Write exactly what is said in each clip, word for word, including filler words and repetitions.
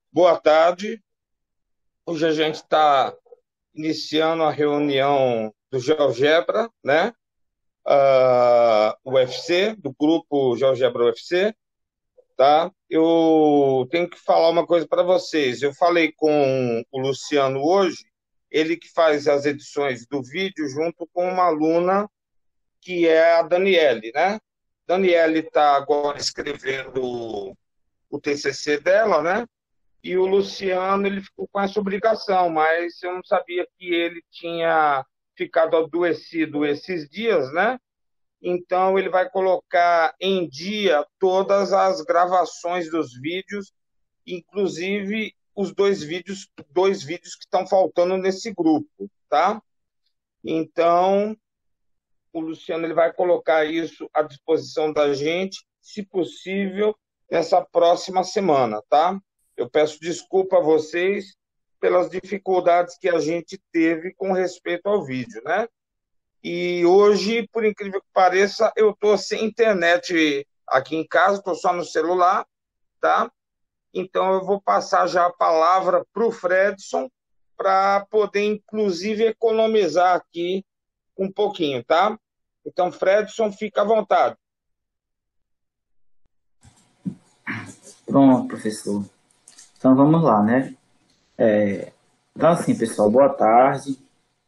Boa tarde. Hoje a gente está iniciando a reunião do GeoGebra, né? Ah, U F C, do grupo GeoGebra U F C, tá? Eu tenho que falar uma coisa para vocês. Eu falei com o Luciano hoje, ele que faz as edições do vídeo junto com uma aluna que é a Daniele, né? Daniele está agora escrevendo o T C C dela, né? E o Luciano ele ficou com essa obrigação, mas eu não sabia que ele tinha ficado adoecido esses dias, né? Então ele vai colocar em dia todas as gravações dos vídeos, inclusive os dois vídeos, dois vídeos que estão faltando nesse grupo, tá? Então o Luciano ele vai colocar isso à disposição da gente, se possível, nessa próxima semana, tá? Eu peço desculpa a vocês pelas dificuldades que a gente teve com respeito ao vídeo, né? E hoje, por incrível que pareça, eu estou sem internet aqui em casa, estou só no celular, tá? Então eu vou passar já a palavra para o Fredson para poder, inclusive, economizar aqui um pouquinho, tá? Então, Fredson, fica à vontade. Pronto, professor. Então vamos lá, né? É, então, assim, pessoal, boa tarde.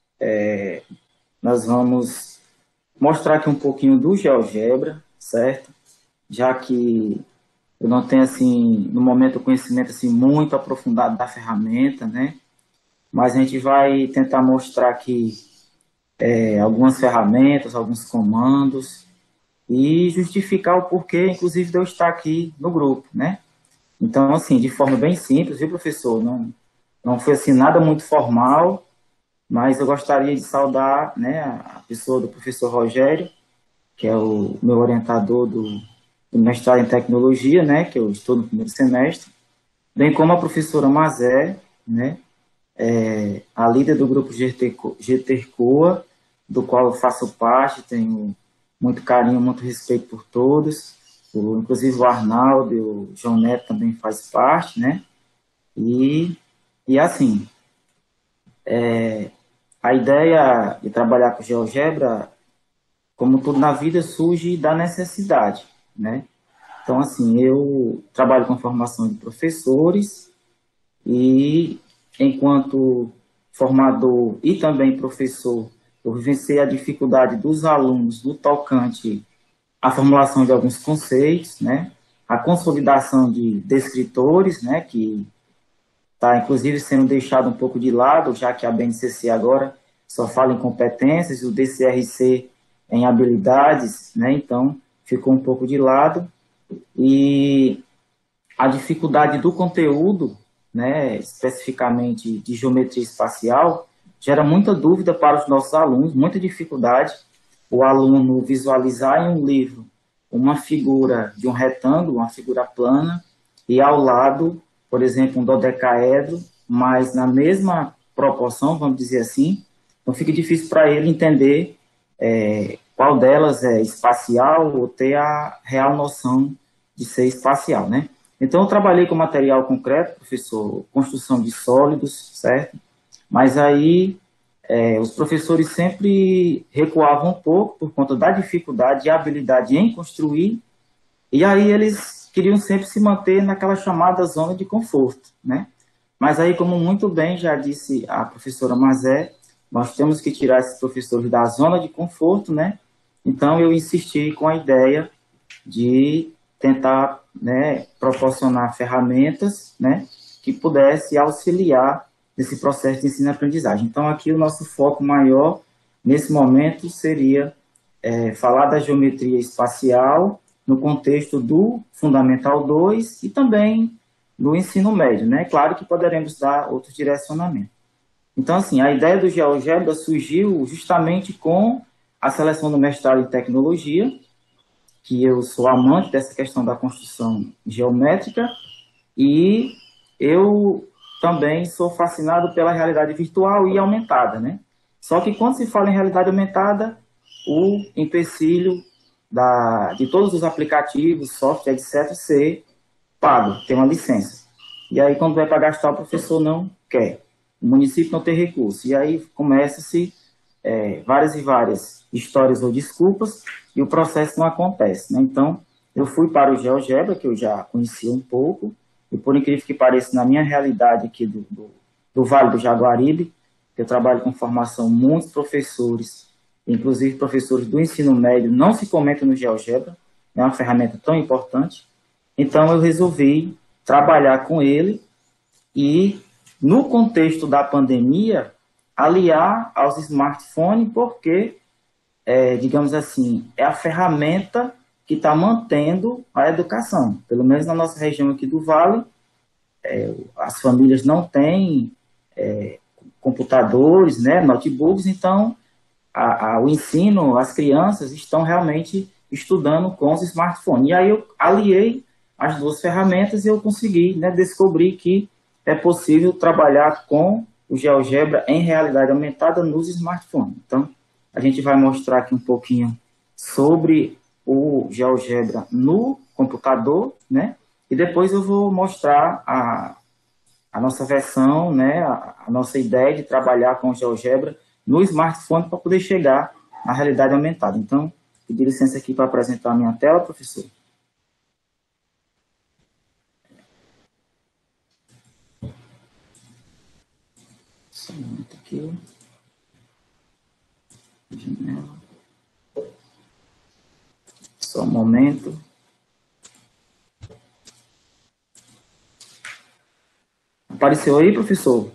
Nós vamos mostrar aqui um pouquinho do GeoGebra, certo? Já que eu não tenho, assim, no momento, o conhecimento assim, muito aprofundado da ferramenta, né? Mas a gente vai tentar mostrar aqui é, algumas ferramentas, alguns comandos e justificar o porquê, inclusive, de eu estar aqui no grupo, né? Então, assim, de forma bem simples, viu, professor? Não, não foi assim nada muito formal, mas eu gostaria de saudar, né, a pessoa do professor Rogério, que é o meu orientador do, do mestrado em tecnologia, né, que eu estou no primeiro semestre, bem como a professora Mazé, né, é, a líder do grupo G T, GTRCOA, do qual eu faço parte, tenho muito carinho, muito respeito por todos, o, inclusive o Arnaldo e o João Neto também faz parte, né, e, e assim, a ideia de trabalhar com GeoGebra, como tudo na vida, surge da necessidade, né? Então, assim, eu trabalho com formação de professores e, enquanto formador e também professor, eu vivenciei a dificuldade dos alunos no tocante à formulação de alguns conceitos, né? A consolidação de descritores, né? Que está, inclusive, sendo deixado um pouco de lado, já que a B N C C agora só fala em competências, o D C R C em habilidades, né? Então, ficou um pouco de lado. E a dificuldade do conteúdo, né, especificamente de geometria espacial, gera muita dúvida para os nossos alunos, muita dificuldade. O aluno visualizar em um livro uma figura de um retângulo, uma figura plana, e ao lado, por exemplo, um dodecaedro, mas na mesma proporção, vamos dizer assim, então fica difícil para ele entender é, qual delas é espacial ou ter a real noção de ser espacial, né? Então, eu trabalhei com material concreto, professor, construção de sólidos, certo? Mas aí é, os professores sempre recuavam um pouco por conta da dificuldade e habilidade em construir, e aí eles queriam sempre se manter naquela chamada zona de conforto, né? Mas aí, como muito bem já disse a professora Mazé, nós temos que tirar esses professores da zona de conforto, né? Então, eu insisti com a ideia de tentar, né, proporcionar ferramentas, né, que pudesse auxiliar nesse processo de ensino-aprendizagem. Então, aqui o nosso foco maior, nesse momento, seria é, falar da geometria espacial no contexto do Fundamental dois e também do ensino médio, né? Claro que poderemos dar outros direcionamentos. Então, assim, a ideia do GeoGebra surgiu justamente com a seleção do mestrado em tecnologia, que eu sou amante dessa questão da construção geométrica e eu também sou fascinado pela realidade virtual e aumentada, né? Só que quando se fala em realidade aumentada, o empecilho da, de todos os aplicativos, software, etcétera, ser pago, ter uma licença. E aí, quando vai para gastar, o professor não quer. O município não tem recurso. E aí começa-se é, várias e várias histórias ou desculpas e o processo não acontece, né? Então, eu fui para o GeoGebra, que eu já conhecia um pouco, e por incrível que pareça, na minha realidade aqui do, do, do Vale do Jaguaribe, eu trabalho com formação, muitos professores, inclusive professores do ensino médio, não se comentam no GeoGebra, é uma ferramenta tão importante. Então, eu resolvi trabalhar com ele e, no contexto da pandemia, aliar aos smartphones, porque, é, digamos assim, é a ferramenta que está mantendo a educação. Pelo menos na nossa região aqui do Vale, é, as famílias não têm é, computadores, né, notebooks, então a, a, o ensino, as crianças estão realmente estudando com os smartphones. E aí eu aliei as duas ferramentas e eu consegui, né, descobrir que é possível trabalhar com o GeoGebra em realidade aumentada nos smartphones. Então, a gente vai mostrar aqui um pouquinho sobre o GeoGebra no computador, né? E depois eu vou mostrar a, a nossa versão, né? A, a nossa ideia de trabalhar com o GeoGebra no smartphone para poder chegar à realidade aumentada. Então, pedir licença aqui para apresentar a minha tela, professor. Só um momento aqui. Janela. Só um momento. Apareceu aí, professor?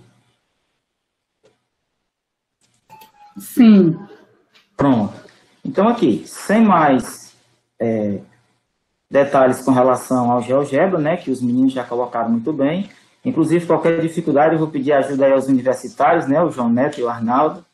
Sim. Pronto. Então, aqui, sem mais é, detalhes com relação ao GeoGebra, né, que os meninos já colocaram muito bem. Inclusive, qualquer dificuldade, eu vou pedir ajuda aí aos universitários, né, o João Neto e o Arnaldo.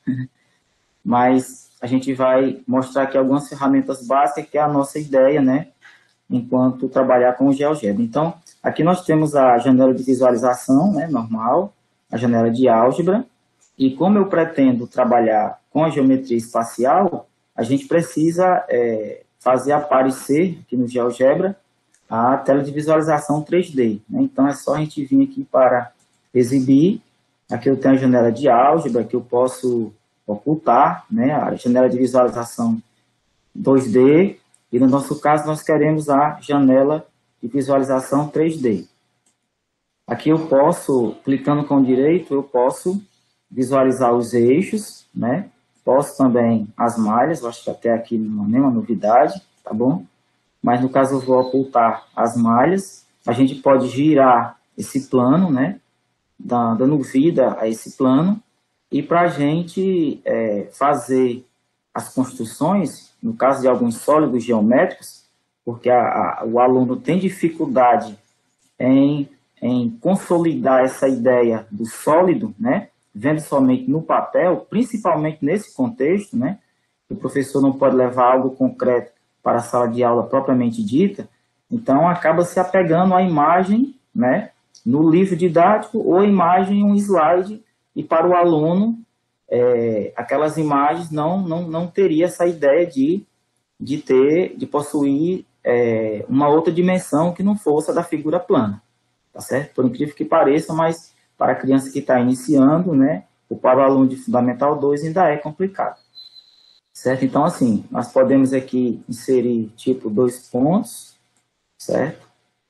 Mas a gente vai mostrar aqui algumas ferramentas básicas, que é a nossa ideia, né, enquanto trabalhar com o GeoGebra. Então, aqui nós temos a janela de visualização, né, normal, a janela de álgebra, e como eu pretendo trabalhar com a geometria espacial, a gente precisa é, fazer aparecer aqui no GeoGebra a tela de visualização três D, né? Então, é só a gente vir aqui para exibir. Aqui eu tenho a janela de álgebra, que eu posso ocultar, né, a janela de visualização dois D, e no nosso caso nós queremos a janela de visualização três D. Aqui eu posso, clicando com o direito, eu posso visualizar os eixos, né, posso também as malhas, eu acho que até aqui não é nenhuma novidade, tá bom? Mas no caso eu vou ocultar as malhas, a gente pode girar esse plano, né, dando vida a esse plano, e para a gente é, fazer as construções, no caso de alguns sólidos geométricos, porque a, a, o aluno tem dificuldade em, em consolidar essa ideia do sólido, né, vendo somente no papel, principalmente nesse contexto, né, o professor não pode levar algo concreto para a sala de aula propriamente dita, então acaba se apegando à imagem, né, no livro didático, ou a imagem em um slide, e para o aluno, é, aquelas imagens não, não, não teria essa ideia de, de ter, de possuir é, uma outra dimensão que não fosse a da figura plana, tá certo? Por incrível que pareça, mas para a criança que está iniciando, né, ou para o aluno de Fundamental dois ainda é complicado, certo? Então, assim, nós podemos aqui inserir, tipo, dois pontos, certo?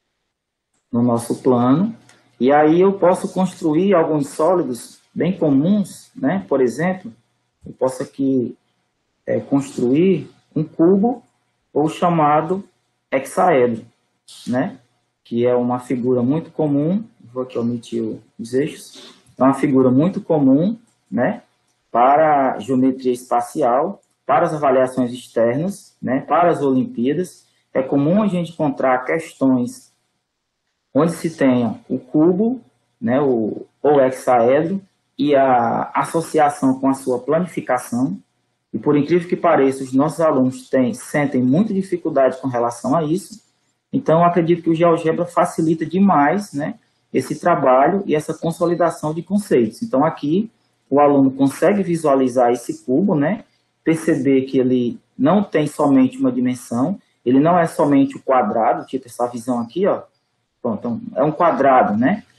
No nosso plano, e aí eu posso construir alguns sólidos bem comuns, né? Por exemplo, eu posso aqui é, construir um cubo, ou chamado hexaedro, né? Que é uma figura muito comum, vou aqui omitir os eixos, é uma figura muito comum, né? Para a geometria espacial, para as avaliações externas, né? Para as Olimpíadas, é comum a gente encontrar questões onde se tenha o cubo, né? O, ou hexaedro, e a associação com a sua planificação, e por incrível que pareça, os nossos alunos têm, sentem muita dificuldade com relação a isso, então eu acredito que o GeoGebra facilita demais, né, esse trabalho e essa consolidação de conceitos. Então aqui o aluno consegue visualizar esse cubo, né, perceber que ele não tem somente uma dimensão, ele não é somente o quadrado, tipo essa visão aqui, ó, pronto, então, é um quadrado, né,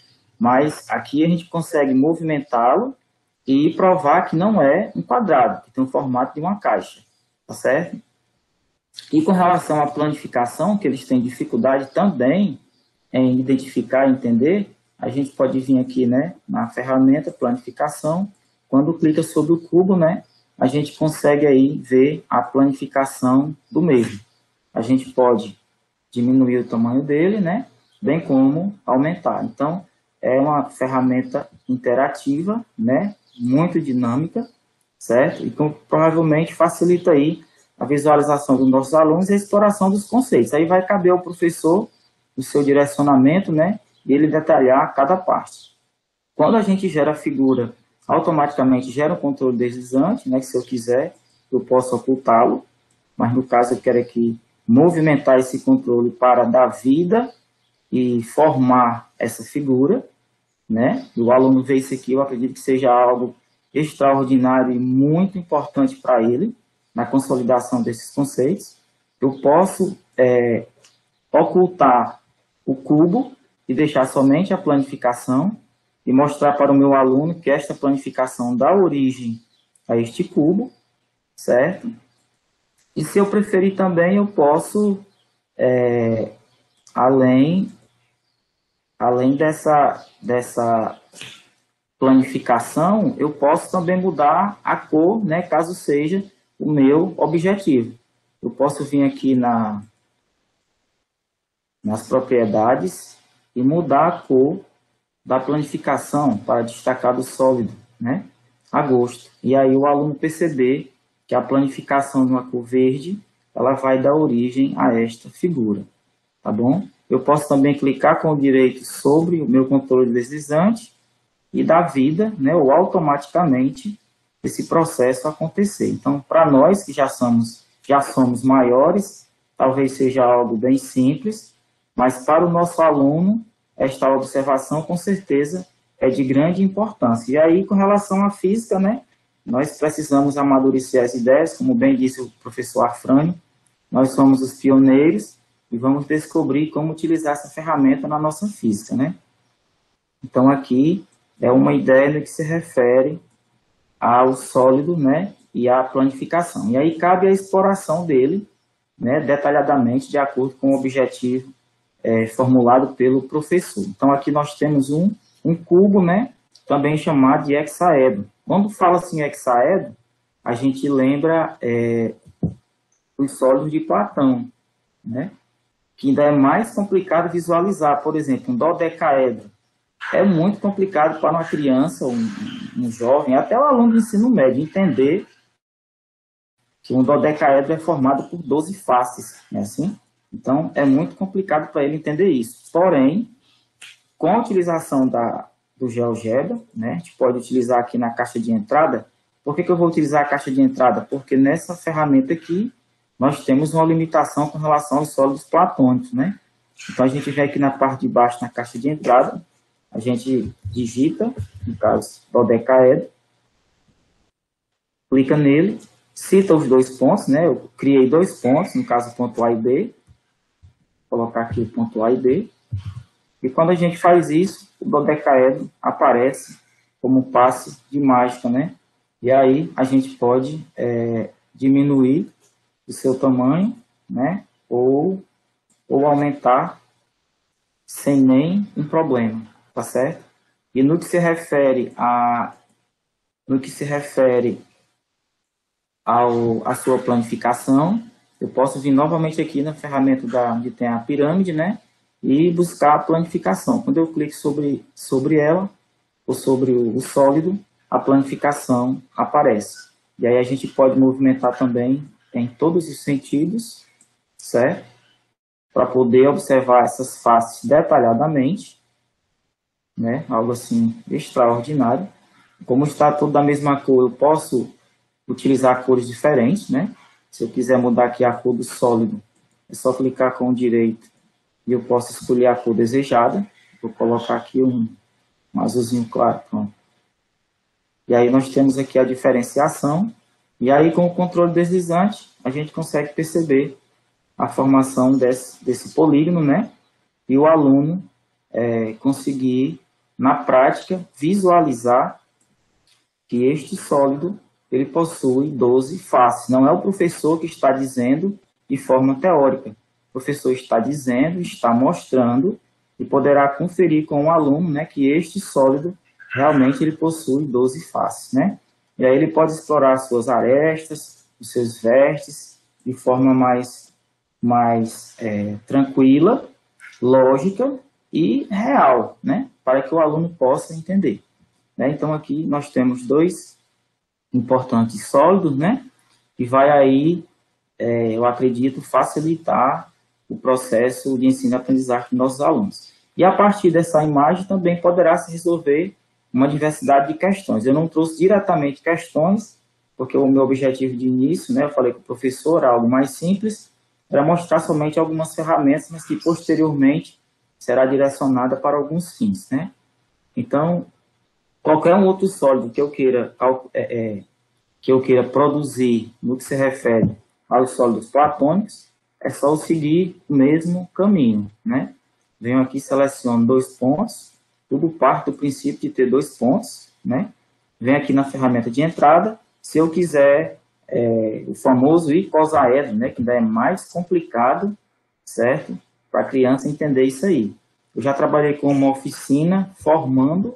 mas aqui a gente consegue movimentá-lo e provar que não é um quadrado, que tem o formato de uma caixa, tá certo? E com relação à planificação, que eles têm dificuldade também em identificar e entender, a gente pode vir aqui, né, na ferramenta planificação, quando clica sobre o cubo, né, a gente consegue aí ver a planificação do mesmo. A gente pode diminuir o tamanho dele, né, bem como aumentar. Então, é uma ferramenta interativa, né, muito dinâmica, certo? E que provavelmente facilita aí a visualização dos nossos alunos e a exploração dos conceitos. Aí vai caber ao professor o seu direcionamento, né, e ele detalhar cada parte. Quando a gente gera a figura, automaticamente gera um controle deslizante, né, que se eu quiser, eu posso ocultá-lo, mas no caso eu quero aqui movimentar esse controle para dar vida e formar essa figura, né? O aluno vê isso aqui, eu acredito que seja algo extraordinário e muito importante para ele, na consolidação desses conceitos. Eu posso é, ocultar o cubo e deixar somente a planificação e mostrar para o meu aluno que esta planificação dá origem a este cubo, certo? E se eu preferir também, eu posso, é, além, além dessa, dessa planificação, eu posso também mudar a cor, né, caso seja o meu objetivo. Eu posso vir aqui na, nas propriedades e mudar a cor da planificação para destacar do sólido, né, a gosto. E aí o aluno perceber que a planificação de uma cor verde, ela vai dar origem a esta figura, tá bom? Eu posso também clicar com o direito sobre o meu controle deslizante e dar vida, né, ou automaticamente, esse processo acontecer. Então, para nós que já somos, já somos maiores, talvez seja algo bem simples, mas para o nosso aluno, esta observação, com certeza, é de grande importância. E aí, com relação à física, né, nós precisamos amadurecer as ideias, como bem disse o professor Arfrânio, nós somos os pioneiros e vamos descobrir como utilizar essa ferramenta na nossa física, né? Então, aqui é uma ideia no que se refere ao sólido, né, e à planificação. E aí cabe a exploração dele, né, detalhadamente, de acordo com o objetivo é, formulado pelo professor. Então, aqui nós temos um, um cubo, né, também chamado de hexaedro. Quando fala assim hexaedro, a gente lembra é, os sólidos de Platão, né, que ainda é mais complicado visualizar. Por exemplo, um dodecaedro é muito complicado para uma criança, um, um jovem, até o aluno do ensino médio, entender que um dodecaedro é formado por doze faces, né, assim? Então, é muito complicado para ele entender isso. Porém, com a utilização da, do GeoGebra, né, a gente pode utilizar aqui na caixa de entrada. Por que que eu vou utilizar a caixa de entrada? Porque nessa ferramenta aqui, nós temos uma limitação com relação aos sólidos platônicos, né? Então, a gente vem aqui na parte de baixo, na caixa de entrada, a gente digita, no caso, dodecaedro, clica nele, cita os dois pontos, né? Eu criei dois pontos, no caso, ponto A e B, vou colocar aqui o ponto A e B, e quando a gente faz isso, o dodecaedro aparece como um passe de mágica, né? E aí a gente pode é, diminuir o seu tamanho, né? Ou, ou aumentar sem nem um problema, tá certo? E no que se refere a, no que se refere ao, à sua planificação, eu posso vir novamente aqui na ferramenta da, onde tem a pirâmide, né? E buscar a planificação. Quando eu clico sobre, sobre ela, ou sobre o, o sólido, a planificação aparece. E aí a gente pode movimentar também em todos os sentidos, certo? Para poder observar essas faces detalhadamente, né? Algo assim extraordinário. Como está tudo da mesma cor, eu posso utilizar cores diferentes, né? Se eu quiser mudar aqui a cor do sólido, é só clicar com o direito e eu posso escolher a cor desejada. Vou colocar aqui um, um azulzinho claro, pronto. E aí nós temos aqui a diferenciação, e aí com o controle deslizante, a gente consegue perceber a formação desse, desse polígono, né? E o aluno é, conseguir na prática, visualizar que este sólido ele possui doze faces. Não é o professor que está dizendo de forma teórica. O professor está dizendo, está mostrando e poderá conferir com o aluno, né, que este sólido realmente ele possui doze faces, né? E aí ele pode explorar as suas arestas, os seus vértices, de forma mais, mais é, tranquila, lógica e real, né? Para que o aluno possa entender. Né? Então, aqui nós temos dois importantes sólidos, né? Que vai aí, é, eu acredito, facilitar o processo de ensino-aprendizagem dos nossos alunos. E a partir dessa imagem também poderá se resolver uma diversidade de questões. Eu não trouxe diretamente questões, porque o meu objetivo de início, né, eu falei com o professor, algo mais simples, era mostrar somente algumas ferramentas, mas que posteriormente será direcionada para alguns fins, né? Então, qualquer um outro sólido que eu queira, é, é, que eu queira produzir no que se refere aos sólidos platônicos, é só eu seguir o mesmo caminho, né? Venho aqui, seleciono dois pontos, tudo parte do princípio de ter dois pontos, né? Venho aqui na ferramenta de entrada, se eu quiser é, o famoso icosaedro, né? Que ainda é mais complicado, certo? Para a criança entender isso aí. Eu já trabalhei com uma oficina formando,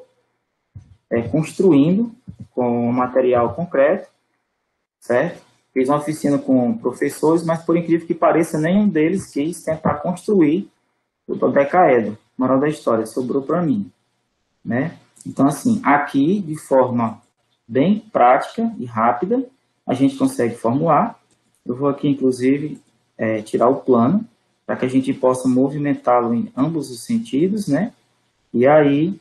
é, construindo com material concreto, certo? Fiz uma oficina com professores, mas por incrível que pareça, nenhum deles quis tentar construir o dodecaedro. Moral da história, sobrou para mim, né? Então, assim, aqui, de forma bem prática e rápida, a gente consegue formular. Eu vou aqui, inclusive, é, tirar o plano, para que a gente possa movimentá-lo em ambos os sentidos, né? E aí,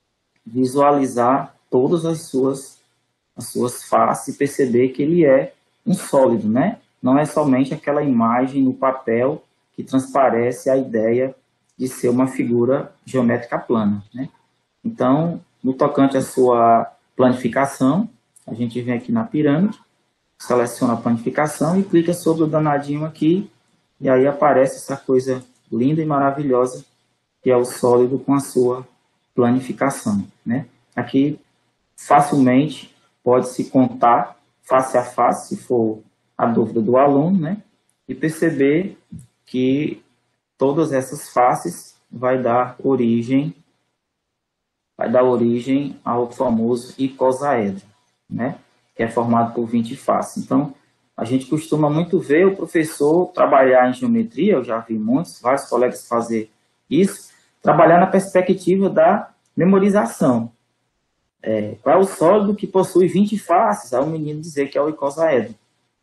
visualizar todas as suas, as suas faces e perceber que ele é um sólido, né? Não é somente aquela imagem no papel que transparece a ideia de ser uma figura geométrica plana, né? Então, no tocante à sua planificação, a gente vem aqui na pirâmide, seleciona a planificação e clica sobre o danadinho aqui, e aí aparece essa coisa linda e maravilhosa que é o sólido com a sua planificação, né? Aqui, facilmente, pode-se contar face a face, se for a dúvida do aluno, né? E perceber que todas essas faces vai dar origem, vai dar origem ao famoso icosaedro, né? Que é formado por vinte faces. Então, a gente costuma muito ver o professor trabalhar em geometria, eu já vi muitos, vários colegas fazer isso, trabalhar na perspectiva da memorização. É, qual é o sólido que possui vinte faces? Aí o menino dizer que é o icosaedro.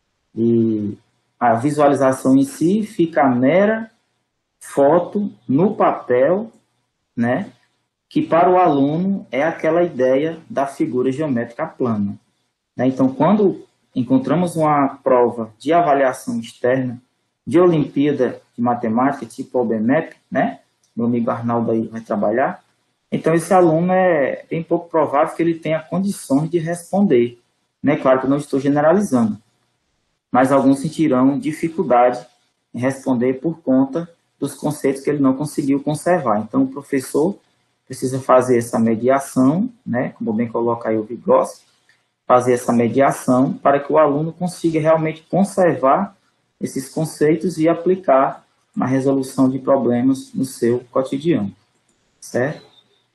E a visualização em si fica a mera foto no papel, né, que para o aluno é aquela ideia da figura geométrica plana. Né? Então, quando encontramos uma prova de avaliação externa de Olimpíada de Matemática, tipo o OBMEP, né, meu amigo Arnaldo aí vai trabalhar, então esse aluno é bem pouco provável que ele tenha condições de responder. Né? Claro que eu não estou generalizando, mas alguns sentirão dificuldade em responder por conta dos conceitos que ele não conseguiu conservar. Então, o professor precisa fazer essa mediação, né, como bem coloca aí o Vygotsky, fazer essa mediação para que o aluno consiga realmente conservar esses conceitos e aplicar na resolução de problemas no seu cotidiano, certo?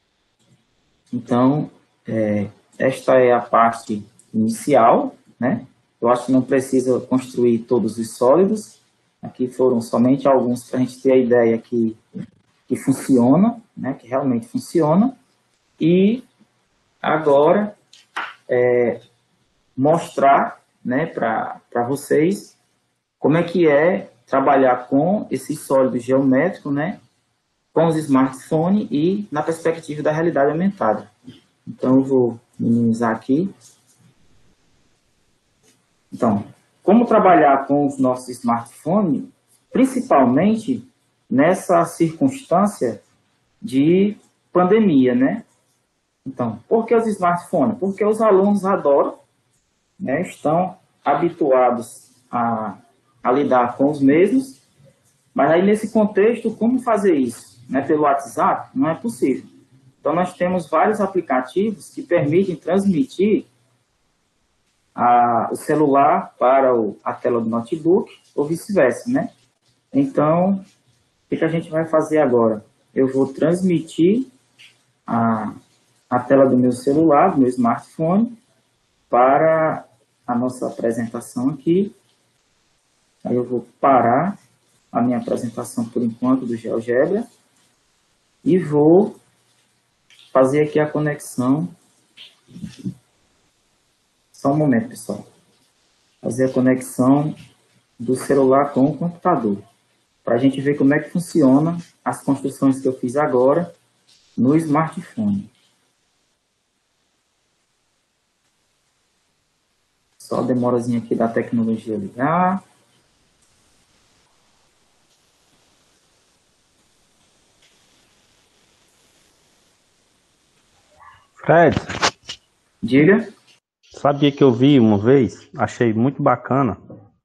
Então, é, esta é a parte inicial, né? Eu acho que não precisa construir todos os sólidos, aqui foram somente alguns para a gente ter a ideia que, que funciona, né? Que realmente funciona, e agora é, mostrar, né, para vocês como é que é trabalhar com esses sólidos geométricos, né, com os smartphones e na perspectiva da realidade aumentada. Então, eu vou minimizar aqui. Então, como trabalhar com os nossos smartphones, principalmente nessa circunstância de pandemia, né? Então, por que os smartphones? Porque os alunos adoram, né, estão habituados a, a lidar com os mesmos, mas aí nesse contexto, como fazer isso? Né, pelo WhatsApp? Não é possível. Então, nós temos vários aplicativos que permitem transmitir a, o celular para o, a tela do notebook, ou vice-versa, né? Então, o que, que a gente vai fazer agora? Eu vou transmitir a, a tela do meu celular, do meu smartphone, para a nossa apresentação aqui. Aí eu vou parar a minha apresentação por enquanto do GeoGebra e vou fazer aqui a conexão. Só um momento, pessoal. Fazer a conexão do celular com o computador, para a gente ver como é que funciona as construções que eu fiz agora no smartphone. Só a demorazinha aqui da tecnologia ligar. Fred, Diga. sabia que eu vi uma vez? Achei muito bacana.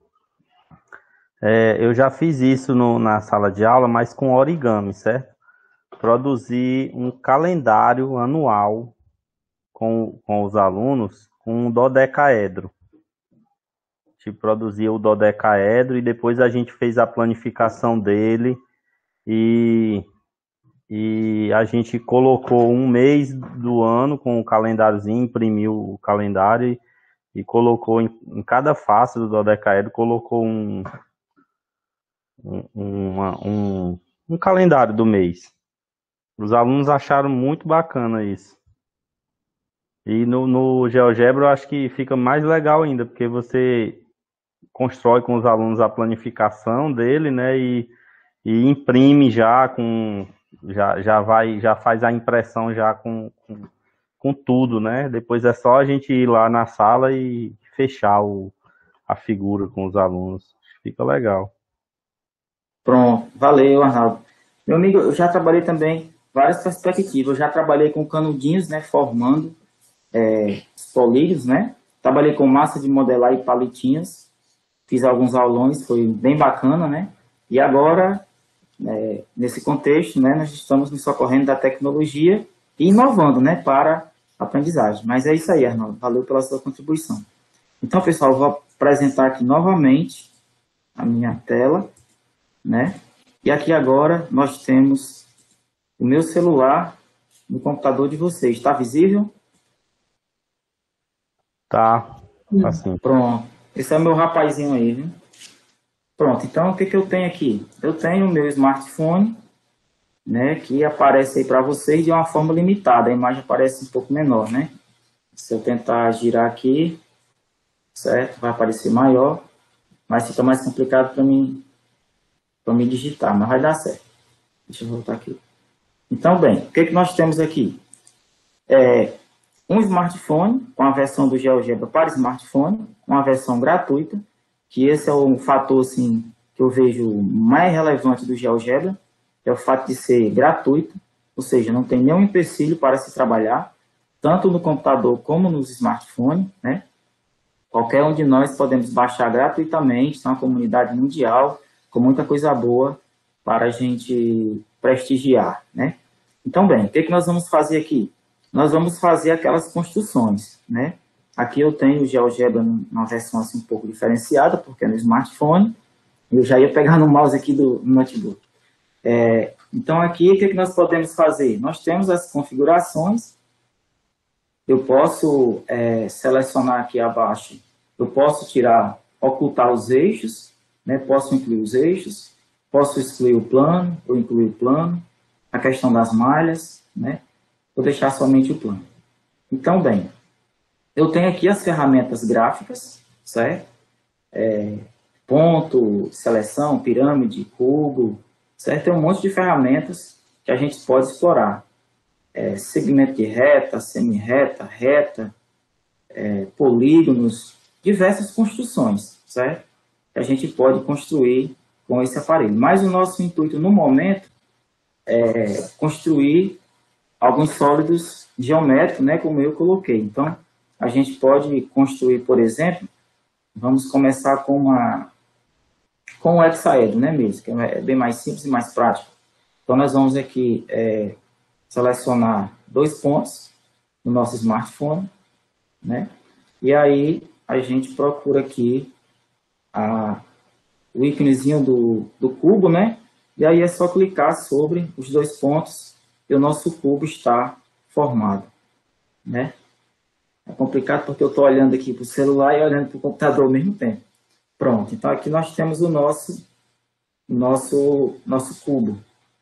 É, eu já fiz isso no, na sala de aula, mas com origami, certo? Produzir um calendário anual com, com os alunos com um dodecaedro. Tipo, produzia o dodecaedro e depois a gente fez a planificação dele e, e a gente colocou um mês do ano com o calendáriozinho, imprimiu o calendário e, e colocou em, em cada face do dodecaedro, colocou um, um, uma, um, um calendário do mês. Os alunos acharam muito bacana isso. E no, no GeoGebra eu acho que fica mais legal ainda, porque você constrói com os alunos a planificação dele, né, e, e imprime já com, já, já vai, já faz a impressão já com, com, com tudo, né, depois é só a gente ir lá na sala e fechar o, a figura com os alunos, fica legal. Pronto, valeu, Arnaldo. Meu amigo, eu já trabalhei também várias perspectivas, eu já trabalhei com canudinhos, né, formando é, os polígonos, né, trabalhei com massa de modelar e palitinhas, fiz alguns aulões, foi bem bacana, né? E agora, é, nesse contexto, né, nós estamos nos socorrendo da tecnologia e inovando, né, para a aprendizagem. Mas é isso aí, Arnaldo. Valeu pela sua contribuição. Então, pessoal, eu vou apresentar aqui novamente a minha tela, né? E aqui agora nós temos o meu celular no computador de vocês. Está visível? Tá, assim. Pronto. Esse é o meu rapazinho aí, viu? Pronto, então o que, que eu tenho aqui? Eu tenho o meu smartphone, né, que aparece aí para vocês de uma forma limitada. A imagem aparece um pouco menor, né? Se eu tentar girar aqui, certo? Vai aparecer maior, mas fica mais complicado para mim, para mim digitar, mas vai dar certo. Deixa eu voltar aqui. Então, bem, o que, que nós temos aqui? É um smartphone, com a versão do GeoGebra para smartphone, uma versão gratuita, que esse é o fator assim, que eu vejo mais relevante do GeoGebra, é o fato de ser gratuito, ou seja, não tem nenhum empecilho para se trabalhar, tanto no computador como nos smartphones, né? Qualquer um de nós podemos baixar gratuitamente, é uma comunidade mundial, com muita coisa boa para a gente prestigiar, né? Então, bem, o que, que nós vamos fazer aqui? Nós vamos fazer aquelas construções, né? Aqui eu tenho o GeoGebra numa versão assim um pouco diferenciada, porque é no smartphone. Eu já ia pegar no mouse aqui do notebook. É, então, aqui, o que, que nós podemos fazer? Nós temos as configurações. Eu posso é, selecionar aqui abaixo. Eu posso tirar, ocultar os eixos, né? Posso incluir os eixos. Posso excluir o plano, ou incluir o plano. A questão das malhas, né? Vou deixar somente o plano. Então, bem, eu tenho aqui as ferramentas gráficas, certo? É, ponto, seleção, pirâmide, cubo, certo? Tem um monte de ferramentas que a gente pode explorar. É, segmento de reta, semi-reta, reta, é, polígonos, diversas construções, certo? Que a gente pode construir com esse aparelho. Mas o nosso intuito no momento é construir alguns sólidos geométricos, né, como eu coloquei. Então, a gente pode construir, por exemplo, vamos começar com, uma, com o hexaedro, né, mesmo, que é bem mais simples e mais prático. Então, nós vamos aqui é, selecionar dois pontos no nosso smartphone, né? E aí a gente procura aqui a, o íconezinho do, do cubo, né? E aí é só clicar sobre os dois pontos e o nosso cubo está formado, né? É complicado porque eu estou olhando aqui para o celular e olhando para o computador ao mesmo tempo. Pronto, então aqui nós temos o nosso, nosso, nosso cubo,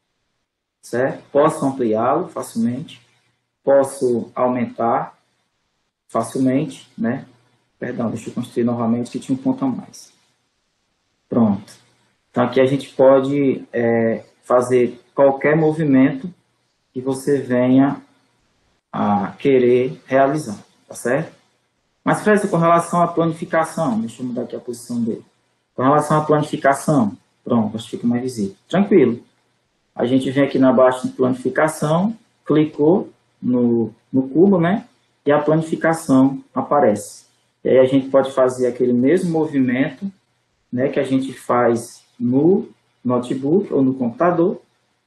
certo? Posso ampliá-lo facilmente, posso aumentar facilmente, né? Perdão, deixa eu construir novamente que tinha um ponto a mais. Pronto. Então aqui a gente pode é, fazer qualquer movimento que você venha a querer realizar, tá certo? Mas, Fred, com relação à planificação, deixa eu mudar aqui a posição dele. Com relação à planificação, pronto, acho que fica mais visível. Tranquilo. A gente vem aqui na baixa de planificação, clicou no, no cubo, né? E a planificação aparece. E aí a gente pode fazer aquele mesmo movimento, né, que a gente faz no notebook ou no computador,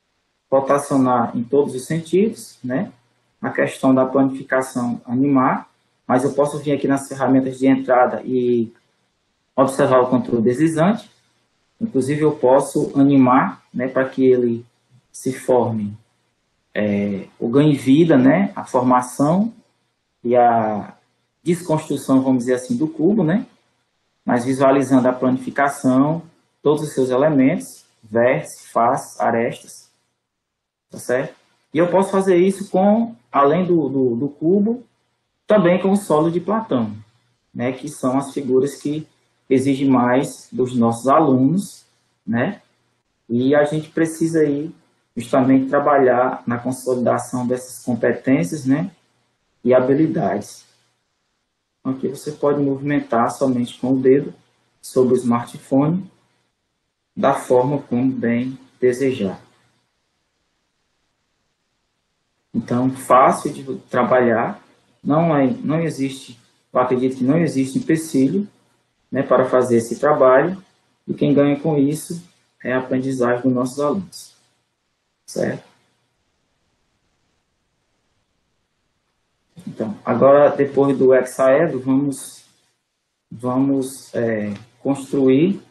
rotacionar em todos os sentidos, né? A questão da planificação animar, mas eu posso vir aqui nas ferramentas de entrada e observar o controle deslizante. Inclusive eu posso animar, né, para que ele se forme é, o ganho de vida, né, a formação e a desconstrução, vamos dizer assim, do cubo, né? Mas visualizando a planificação, todos os seus elementos, vértices, faces, arestas, tá certo? E eu posso fazer isso com, além do, do, do cubo, também com o solo de Platão, né? Que são as figuras que exigem mais dos nossos alunos, né? E a gente precisa aí justamente trabalhar na consolidação dessas competências, né? E habilidades. Aqui você pode movimentar somente com o dedo sobre o smartphone da forma como bem desejar. Então, fácil de trabalhar, não, é, não existe, eu acredito que não existe empecilho, né, para fazer esse trabalho, e quem ganha com isso é a aprendizagem dos nossos alunos. Certo? Então, agora, depois do hexaedro, vamos, vamos é, construir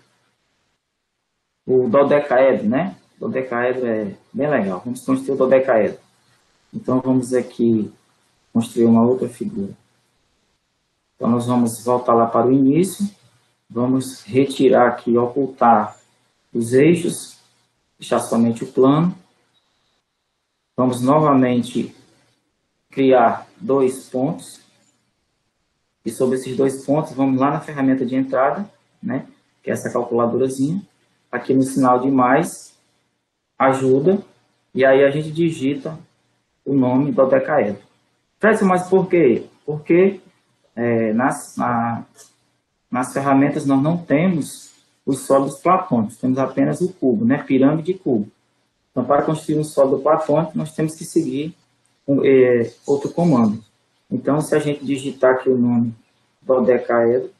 o dodecaedro, né? O dodecaedro é bem legal. Vamos construir o dodecaedro. Então, vamos aqui construir uma outra figura. Então, nós vamos voltar lá para o início. Vamos retirar aqui, ocultar os eixos, deixar somente o plano. Vamos novamente criar dois pontos. E sobre esses dois pontos, vamos lá na ferramenta de entrada, né? Que é essa calculadorazinha. Aqui no sinal de mais, ajuda. E aí a gente digita o nome do dodecaedro. Fred, mas por quê? Porque é, nas, na, nas ferramentas nós não temos os sólidos platônicos, temos apenas o cubo, né? Pirâmide de cubo. Então, para construir um sólido platônico, nós temos que seguir um, é, outro comando. Então, se a gente digitar aqui o nome do dodecaedro,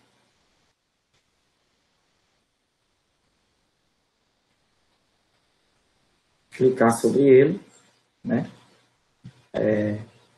clicar sobre ele, né? É,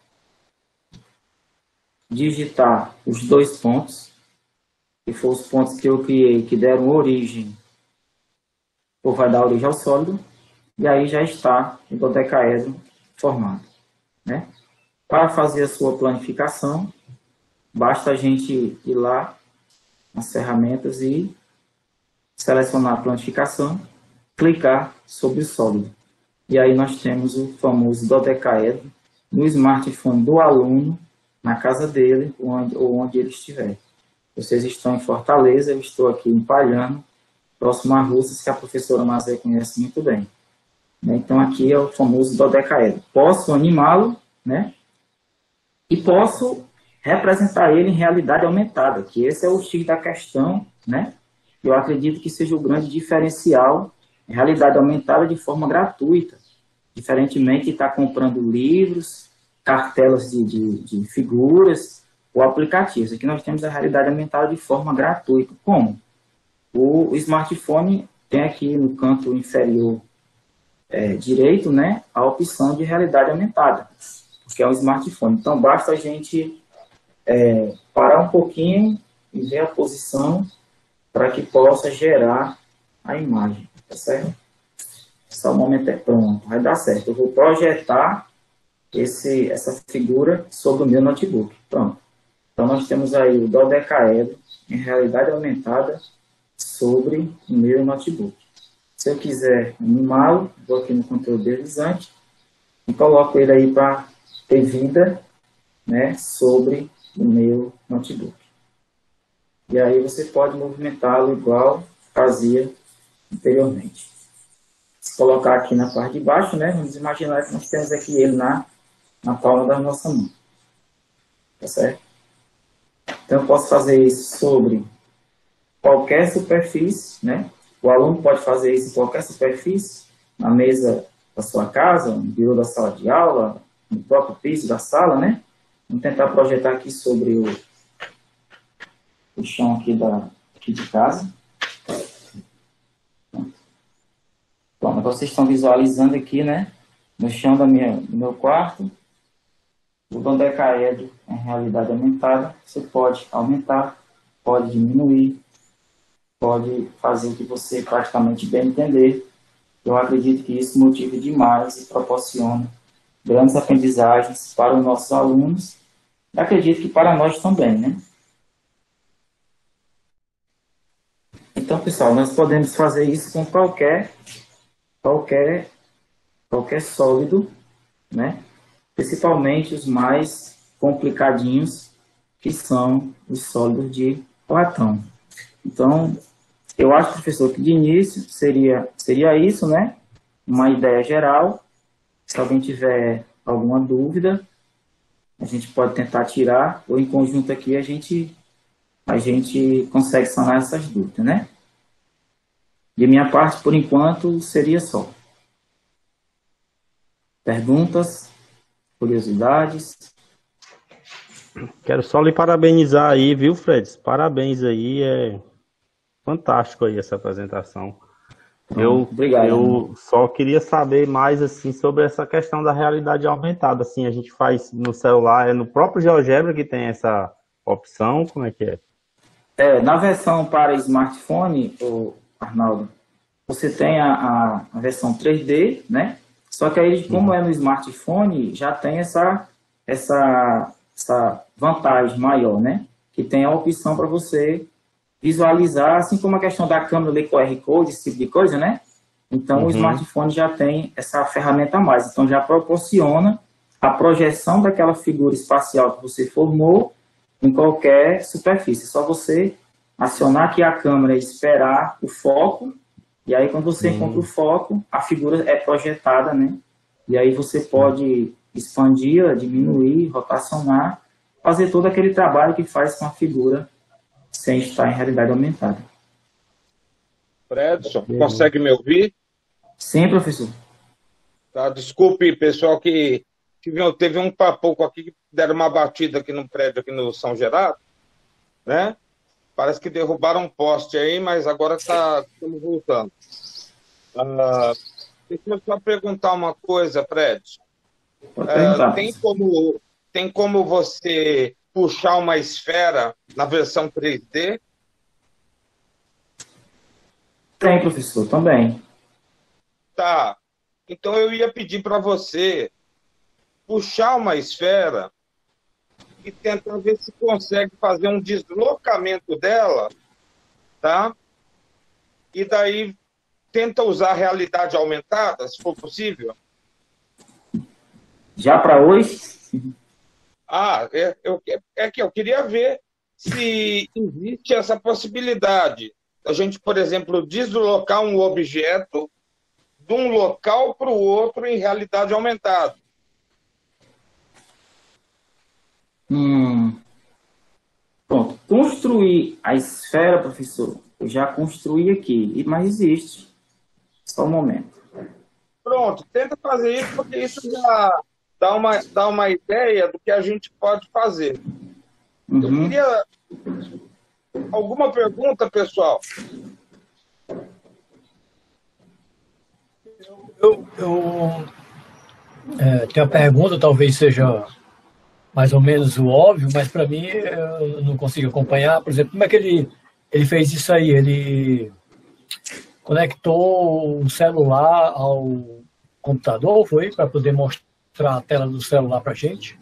digitar os dois pontos, que foram os pontos que eu criei, que deram origem, ou vai dar origem ao sólido, e aí já está o dodecaedro formado, né? Para fazer a sua planificação, basta a gente ir lá nas ferramentas e selecionar a planificação, clicar sobre o sólido. E aí nós temos o famoso dodecaedro no smartphone do aluno, na casa dele, onde, ou onde ele estiver. Vocês estão em Fortaleza, eu estou aqui em Palhano, próximo a Russas, que a professora Mazé conhece muito bem. Então aqui é o famoso dodecaedro. Posso animá-lo, né? E posso representar ele em realidade aumentada, que esse é o X da questão, né? Eu acredito que seja o grande diferencial, realidade aumentada de forma gratuita, diferentemente de estar comprando livros, cartelas de, de, de figuras ou aplicativos. Aqui nós temos a realidade aumentada de forma gratuita. Como? O, o smartphone tem aqui no canto inferior é, direito, né, à opção de realidade aumentada, porque é um smartphone. Então, basta a gente é, parar um pouquinho e ver a posição para que possa gerar a imagem, tá certo? Só um momento, é pronto, vai dar certo. Eu vou projetar esse, essa figura sobre o meu notebook. Pronto. Então, nós temos aí o dodecaedro em realidade aumentada sobre o meu notebook. Se eu quiser animá-lo, vou aqui no controle deslizante e coloco ele aí para ter vida, né, sobre o meu notebook. E aí você pode movimentá-lo igual fazia anteriormente. Se colocar aqui na parte de baixo, né, vamos imaginar que nós temos aqui ele na, na palma da nossa mão. Tá certo? Então, eu posso fazer isso sobre qualquer superfície, né? O aluno pode fazer isso em qualquer superfície, na mesa da sua casa, no birô da sala de aula, no próprio piso da sala, né? Vamos tentar projetar aqui sobre o, o chão aqui, da, aqui de casa. Bom, vocês estão visualizando aqui, né? No chão da minha, do meu quarto, o dodecaedro em realidade aumentada. Você pode aumentar, pode diminuir, pode fazer o que você praticamente bem entender. Eu acredito que isso motive demais e proporciona grandes aprendizagens para os nossos alunos. E acredito que para nós também, né? Então, pessoal, nós podemos fazer isso com qualquer, qualquer, qualquer sólido, né? Principalmente os mais complicadinhos, que são os sólidos de Platão. Então, eu acho, professor, que de início seria, seria isso, né? Uma ideia geral. Se alguém tiver alguma dúvida, a gente pode tentar tirar, ou em conjunto aqui a gente, a gente consegue sanar essas dúvidas, né? De minha parte, por enquanto, seria só. Perguntas, curiosidades? Quero só lhe parabenizar aí, viu, Fred? Parabéns aí, é fantástico aí essa apresentação. Eu, Obrigado, eu só queria saber mais assim sobre essa questão da realidade aumentada. Assim, a gente faz no celular, é no próprio GeoGebra que tem essa opção, como é que é? É, na versão para smartphone, o Arnaldo, você tem a, a, a versão três D, né? Só que aí, como Uhum. é no smartphone, já tem essa, essa, essa vantagem maior, né? Que tem a opção para você visualizar, assim como a questão da câmera ler Q R Code, esse tipo de coisa, né? Então, Uhum. o smartphone já tem essa ferramenta a mais. Então, já proporciona a projeção daquela figura espacial que você formou em qualquer superfície. É só você acionar aqui a câmera e esperar o foco, e aí quando você Hum. encontra o foco, a figura é projetada, né? E aí você pode expandir, diminuir, rotacionar, fazer todo aquele trabalho que faz com a figura sem estar em realidade aumentada. Fredson, consegue me ouvir? Sim, professor. Tá, desculpe, pessoal, que tive, teve um papoco aqui que deram uma batida aqui no prédio, aqui no São Gerardo, né? Parece que derrubaram um poste aí, mas agora tá, estamos voltando. Ah, deixa eu só perguntar uma coisa, Fredson. Pode Ah, perguntar. tem como, tem como você puxar uma esfera na versão três D? Tem, professor, também. Tá. Então eu ia pedir para você puxar uma esfera e tentar ver se consegue fazer um deslocamento dela, tá? E daí tenta usar a realidade aumentada, se for possível. Já para hoje? Ah, é, eu, é que eu queria ver se existe essa possibilidade. A gente, por exemplo, deslocar um objeto de um local para o outro em realidade aumentada. Hum. Pronto. Construir a esfera, professor, eu já construí aqui, mas existe. Só um momento. Pronto, tenta fazer isso, porque isso já dá uma, dá uma ideia do que a gente pode fazer. Uhum. Eu queria... Alguma pergunta, pessoal? Eu, eu é, tenho uma pergunta, talvez seja mais ou menos o óbvio, mas para mim eu não consigo acompanhar. Por exemplo, como é que ele, ele fez isso aí? Ele conectou o celular ao computador, foi? Para poder mostrar a tela do celular para a gente?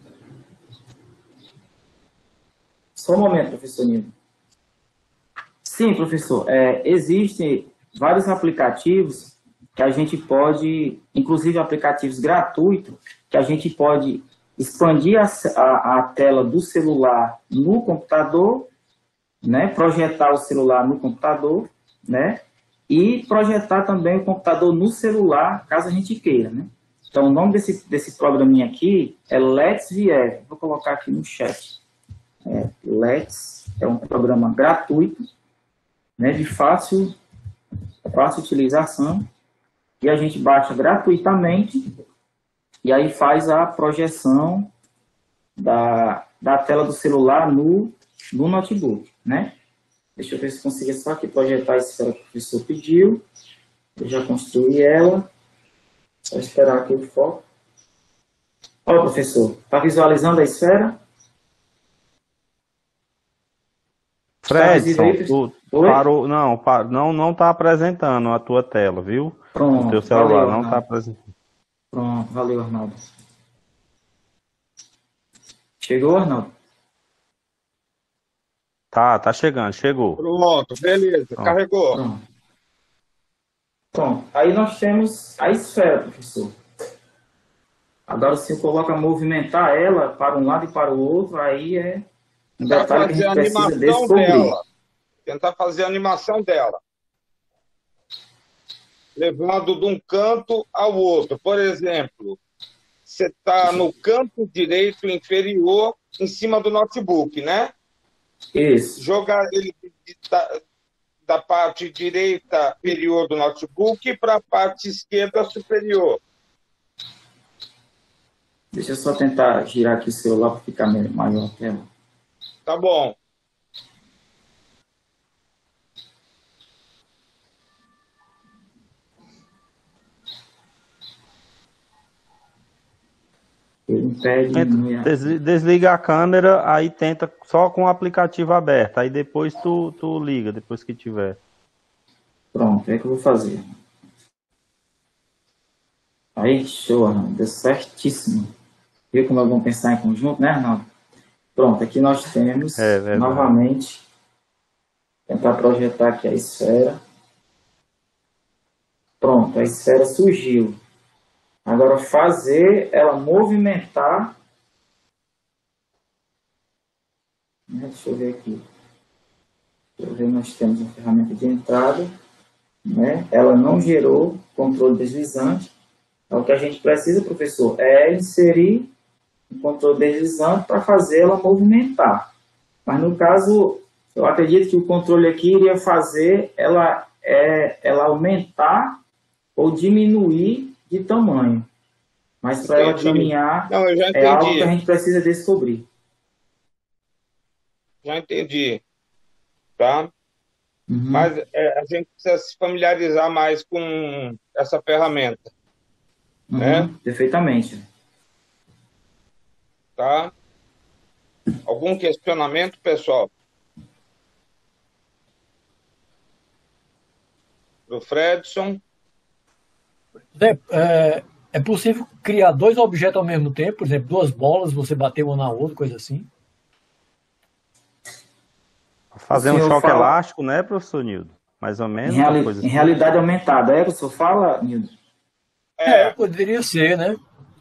Só um momento, professor Nildo. Sim, professor. É, existem vários aplicativos que a gente pode, inclusive aplicativos gratuitos, que a gente pode expandir a, a, a tela do celular no computador, né, projetar o celular no computador, né, e projetar também o computador no celular, caso a gente queira, né. Então, o nome desse, desse programinha aqui é Let's V R. Vou colocar aqui no chat. É, Let's é um programa gratuito, né, de fácil, fácil utilização, e a gente baixa gratuitamente e aí faz a projeção da, da tela do celular no, no notebook, né? Deixa eu ver se consigo só aqui projetar a esfera que o professor pediu. Eu já construí ela. Só esperar aqui o foco. Olha, professor, está visualizando a esfera? Fredson, tu parou, não, par, não, não está apresentando a tua tela, viu? Pronto, o teu celular valeu, não está apresentando. Pronto, valeu, Arnaldo. Chegou, Arnaldo? Tá, tá chegando, chegou. Pronto, beleza, Pronto. carregou. Pronto. Pronto, aí nós temos a esfera, professor. Agora, se eu coloco a movimentar ela para um lado e para o outro, aí é um Tentar detalhe que a fazer a gente precisa animação descobrir. dela. Tentar fazer a animação dela. Levando de um canto ao outro. Por exemplo, você está no canto direito inferior, em cima do notebook, né? Isso. Jogar ele da, da parte direita inferior do notebook para a parte esquerda superior. Deixa eu só tentar girar aqui o celular para ficar maior a tela. Tá bom. Impede, Desli- Desliga a câmera, aí tenta só com o aplicativo aberto. Aí depois tu, tu liga, depois que tiver. Pronto, é que eu vou fazer. Aí, show, Arnaldo. Deu certíssimo. Viu como é bom pensar em conjunto, né, Arnaldo? Pronto, aqui nós temos, É, novamente, tentar projetar aqui a esfera. Pronto, a esfera surgiu. Agora, fazer ela movimentar. Deixa eu ver aqui. Deixa eu ver, nós temos uma ferramenta de entrada. Né? Ela não gerou controle deslizante. Então, o que a gente precisa, professor, é inserir um controle deslizante para fazer ela movimentar. Mas, no caso, eu acredito que o controle aqui iria fazer ela, é, ela aumentar ou diminuir de tamanho. Mas para ela caminhar, Não, eu já é algo entendi. que a gente precisa descobrir. Já entendi. Tá? Uhum. Mas é, a gente precisa se familiarizar mais com essa ferramenta. Uhum, né? Perfeitamente. Tá? Algum questionamento, pessoal? Do Fredson? É, é, é possível criar dois objetos ao mesmo tempo, por exemplo, duas bolas, você bater uma na outra, coisa assim? Fazer O um senhor choque fala- elástico, né, professor Nildo? Mais ou Em, menos. reali- uma coisa em assim. realidade aumentada, é o que o senhor fala, Nildo? É, É, poderia ser, né?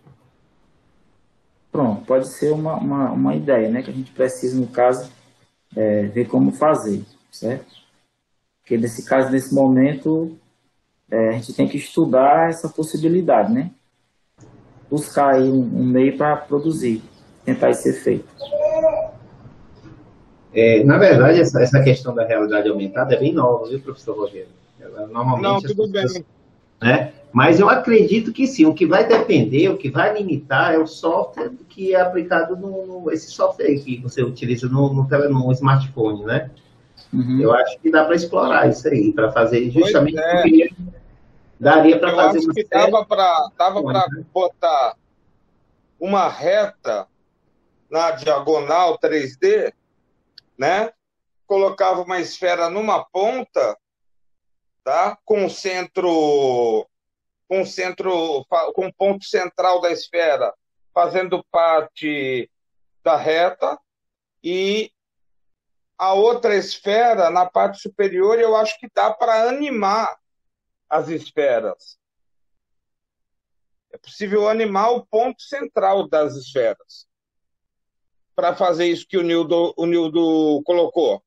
Pronto, pode ser uma, uma, uma ideia, né? Que a gente precisa, no caso, é, ver como fazer, certo? Porque nesse caso, nesse momento, é, a gente tem que estudar essa possibilidade, né? Buscar aí um, um meio para produzir, tentar isso ser feito. É, na verdade, essa, essa questão da realidade aumentada é bem nova, viu, professor Rogério? Ela, normalmente, não, as tudo pessoas- bem. né? Mas eu acredito que sim, o que vai depender, o que vai limitar é o software que é aplicado no, no esse software aí que você utiliza no, no, tele, no smartphone, né? Uhum. Eu acho que dá para explorar isso aí, para fazer justamente Pois é. porque Daria para Eu fazer acho uma que série. dava para dava para Né? botar uma reta na diagonal três D, né? Colocava uma esfera numa ponta, tá? Com o centro, com o centro, com o ponto central da esfera fazendo parte da reta e a outra esfera na parte superior. Eu acho que dá para animar as esferas. É possível animar o ponto central das esferas para fazer isso que o Nildo, o Nildo colocou.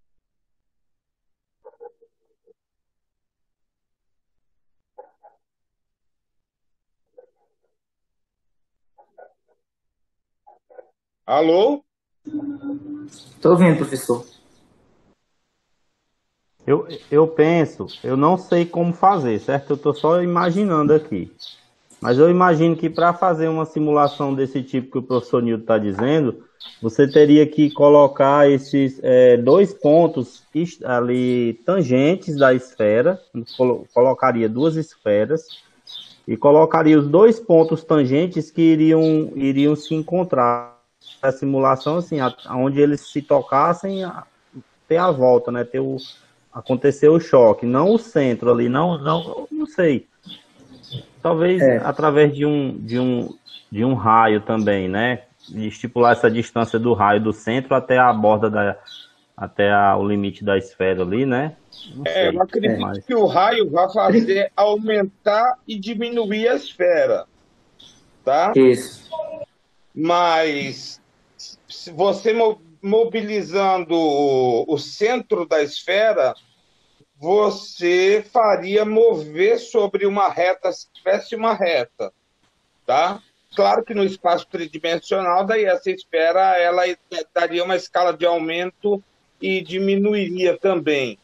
Alô? Estou ouvindo, professor. Eu, eu penso, eu não sei como fazer, certo? Eu estou só imaginando aqui. Mas eu imagino que para fazer uma simulação desse tipo que o professor Nildo está dizendo, você teria que colocar esses é, dois pontos ali tangentes da esfera, colocaria duas esferas e colocaria os dois pontos tangentes que iriam, iriam se encontrar na simulação, assim, onde eles se tocassem, ter a volta, né? Ter o, acontecer o choque, não o centro ali, não, não, não sei. Talvez é. através de um, de, um, de um raio também, né? De estipular essa distância do raio do centro até a borda da, até a, o limite da esfera ali, né? Não é, sei, eu acredito mas... que o raio vai fazer aumentar e diminuir a esfera, tá? Isso. Mas se você mobilizando o, o centro da esfera, você faria mover sobre uma reta, se tivesse uma reta, tá? Claro que no espaço tridimensional, daí essa esfera, ela daria uma escala de aumento e diminuiria também.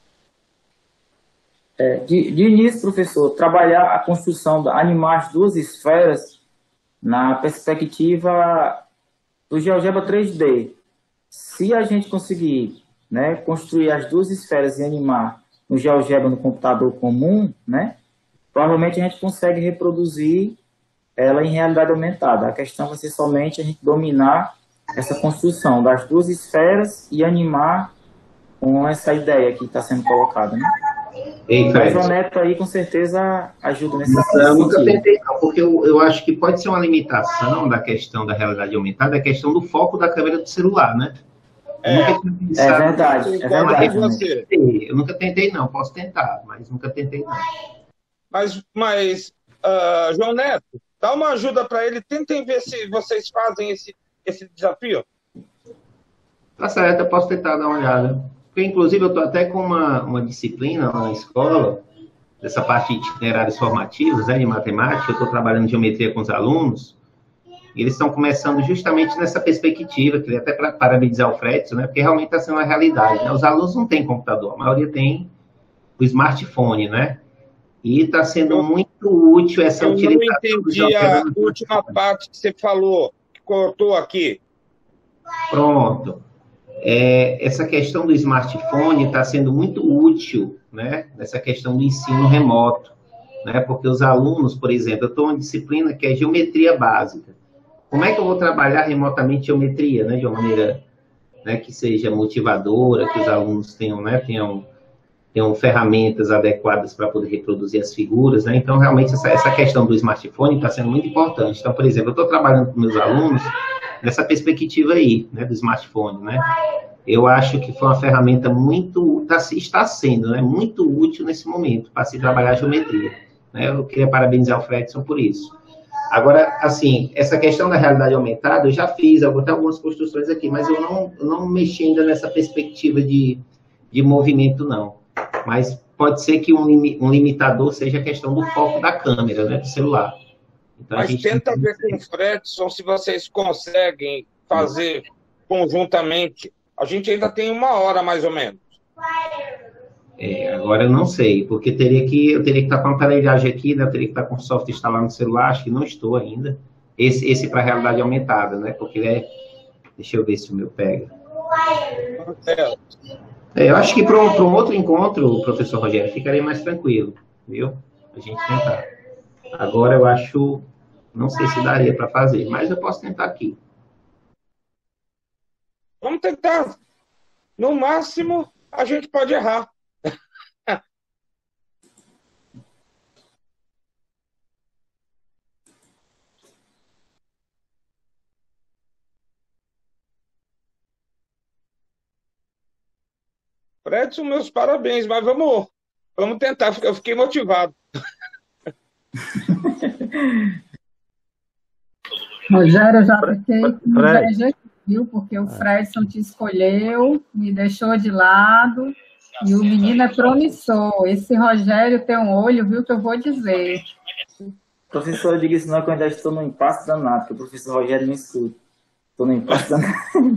É, de, de início, professor, trabalhar a construção, da, animar as duas esferas na perspectiva do GeoGebra três D. Se a gente conseguir, né, construir as duas esferas e animar no GeoGebra no computador comum, né, provavelmente a gente consegue reproduzir ela em realidade aumentada. A questão vai ser somente a gente dominar essa construção das duas esferas e animar com essa ideia que está sendo colocada, né? Ei, Mas o Neto aí com certeza ajuda nesse sentido. Eu nunca tentei não, porque eu, eu acho que pode ser uma limitação da questão da realidade aumentada, a questão do foco da câmera do celular, né? É, é verdade, é verdade. Você. Eu nunca tentei não, posso tentar, mas nunca tentei não. Mas, mas uh, João Neto, dá uma ajuda para ele, tentem ver se vocês fazem esse, esse desafio. Tá certo, eu posso tentar dar uma olhada. Porque, inclusive, eu estou até com uma, uma disciplina lá na escola, dessa parte de itinerários formativos, né, de matemática, eu estou trabalhando geometria com os alunos, e eles estão começando justamente nessa perspectiva, queria até parabenizar o Fredson, né, porque realmente está sendo uma realidade, né? Os alunos não têm computador, a maioria tem o smartphone, né? E está sendo eu, muito útil essa eu utilização. Eu não entendi a última parte que você falou, que cortou aqui. Pronto. É, essa questão do smartphone está sendo muito útil, né, nessa questão do ensino remoto, né, porque os alunos, por exemplo, eu estou em uma disciplina que é geometria básica. Como é que eu vou trabalhar remotamente geometria, né, de uma maneira, né, que seja motivadora, que os alunos tenham, né, tenham, tenham ferramentas adequadas para poder reproduzir as figuras, né? Então, realmente, essa, essa questão do smartphone está sendo muito importante. Então, por exemplo, eu estou trabalhando com meus alunos nessa perspectiva aí, né, do smartphone, né? Eu acho que foi uma ferramenta muito, tá, está sendo, né, muito útil nesse momento para se trabalhar a geometria, né? Eu queria parabenizar o Fredson por isso. Agora, assim, essa questão da realidade aumentada, eu já fiz, eu vou ter algumas construções aqui, mas eu não, eu não mexi ainda nessa perspectiva de, de movimento, não. Mas pode ser que um, um limitador seja a questão do foco da câmera, né, do celular. Então, mas tenta ver com o Fredson se vocês conseguem fazer conjuntamente. A gente ainda tem uma hora, mais ou menos. É, agora eu não sei, porque teria que, eu teria que estar com a aparelhagem aqui, né? Eu teria que estar com o software instalado no celular, acho que não estou ainda. Esse, esse para realidade aumentada, né? Porque ele é... Deixa eu ver se o meu pega. É, eu acho que para um, para um outro encontro, professor Rogério, ficaria mais tranquilo, viu? A gente tentar. Agora eu acho, não sei se daria para fazer, mas eu posso tentar aqui. Vamos tentar. No máximo, a gente pode errar. Fredson, meus parabéns, mas vamos, vamos tentar. Eu fiquei motivado. Rogério, eu já fiquei com inveja aqui, viu? Porque o Fredson te escolheu, me deixou de lado, e o menino é promissor. Esse Rogério tem um olho, viu, que eu vou dizer. Professor, eu digo isso não, que eu ainda estou no impasse danado, porque o professor Rogério me escuta. Estou no impasse danado.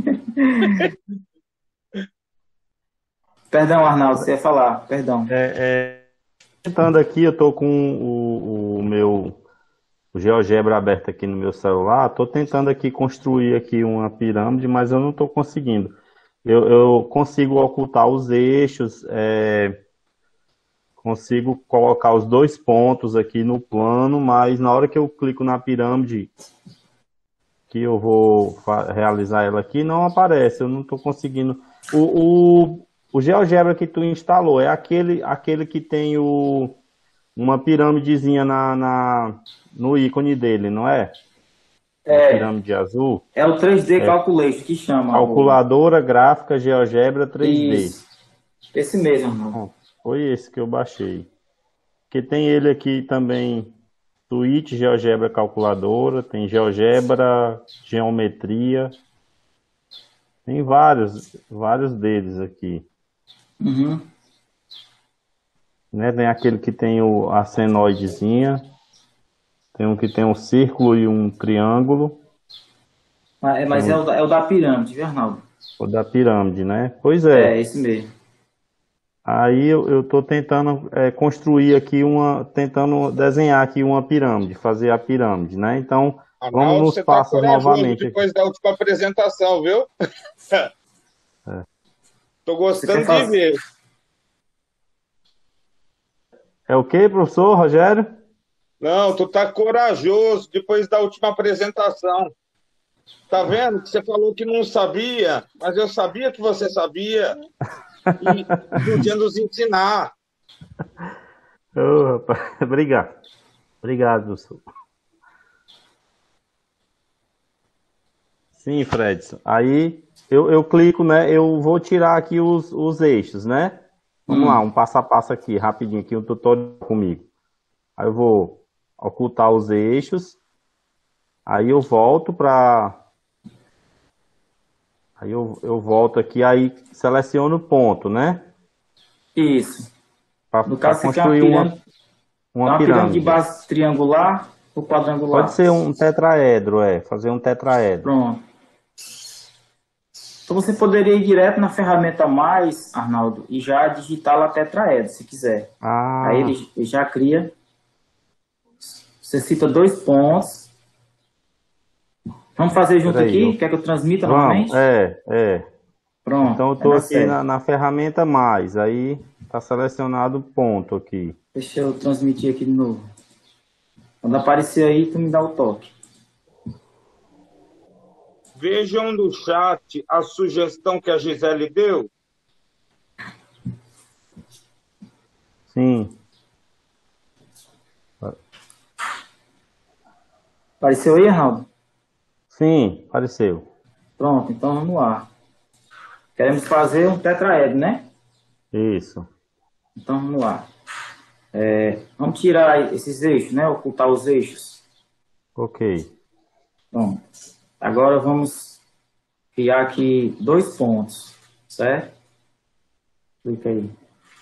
Perdão, Arnaldo, você ia falar, perdão. É, é, tentando aqui, eu estou com o, o meu o GeoGebra aberto aqui no meu celular, estou tentando aqui construir aqui uma pirâmide, mas eu não estou conseguindo. Eu, eu consigo ocultar os eixos, é, consigo colocar os dois pontos aqui no plano, mas na hora que eu clico na pirâmide, que eu vou realizar ela aqui, não aparece, eu não estou conseguindo. O, o, o GeoGebra que tu instalou é aquele, aquele que tem o, uma pirâmidezinha na, na, no ícone dele, não é? É. Pirâmide azul. É o três D é. Calculation que chama. Calculadora gráfica GeoGebra três D. Isso. Esse mesmo, irmão. Foi esse que eu baixei. Porque tem ele aqui também, Suite GeoGebra Calculadora, tem GeoGebra Geometria. Tem vários, vários deles aqui. Uhum. Né? Tem aquele que tem o, a senoidezinha. Tem um que tem um círculo e um triângulo. Mas, mas é, o da, é o da pirâmide, viu, Arnaldo? O da pirâmide, né? Pois é. É, esse mesmo. Aí eu estou tentando é, construir aqui uma, tentando desenhar aqui uma pirâmide, fazer a pirâmide, né? Então, Arnaldo, vamos nos você passos tá novamente. Depois aqui. da última apresentação, viu? É. Tô gostando de ver. É o que, professor Rogério? Não, tu tá corajoso depois da última apresentação. Tá vendo que você falou que não sabia, mas eu sabia que você sabia e podia nos ensinar. Oh, rapaz. Obrigado. Obrigado, professor. Sim, Fredson. Aí eu, eu clico, né? Eu vou tirar aqui os, os eixos, né? Vamos Hum. lá, um passo a passo aqui, rapidinho, aqui um tutorial comigo. Aí eu vou ocultar os eixos. Aí eu volto para... Aí eu, eu volto aqui, aí seleciono o ponto, né? Isso. Para No caso, você quer construir uma uma, pirâmide, uma, uma pirâmide pirâmide. de base triangular ou quadrangular? Pode ser um tetraedro, é. Fazer um tetraedro. Pronto. Então você poderia ir direto na ferramenta mais, Arnaldo, e já digitar lá tetraedro, se quiser. Ah, Aí ele, ele já cria. Você cita dois pontos. Vamos fazer junto Peraí, aqui? eu- Quer que eu transmita vamos, novamente? é, é. Pronto. Então eu vai tô dar aqui certo. na, na ferramenta mais, aí tá selecionado o ponto aqui. Deixa eu transmitir aqui de novo. Quando aparecer aí, tu me dá o toque. Vejam no chat a sugestão que a Gisele deu. Sim, Apareceu aí, Arnaldo? sim, apareceu. Pronto, então vamos lá. Queremos fazer um tetraedro, né? Isso. Então vamos lá. É, vamos tirar esses eixos, né? Ocultar os eixos. Ok. Pronto. Agora vamos criar aqui dois pontos, certo? Clica aí.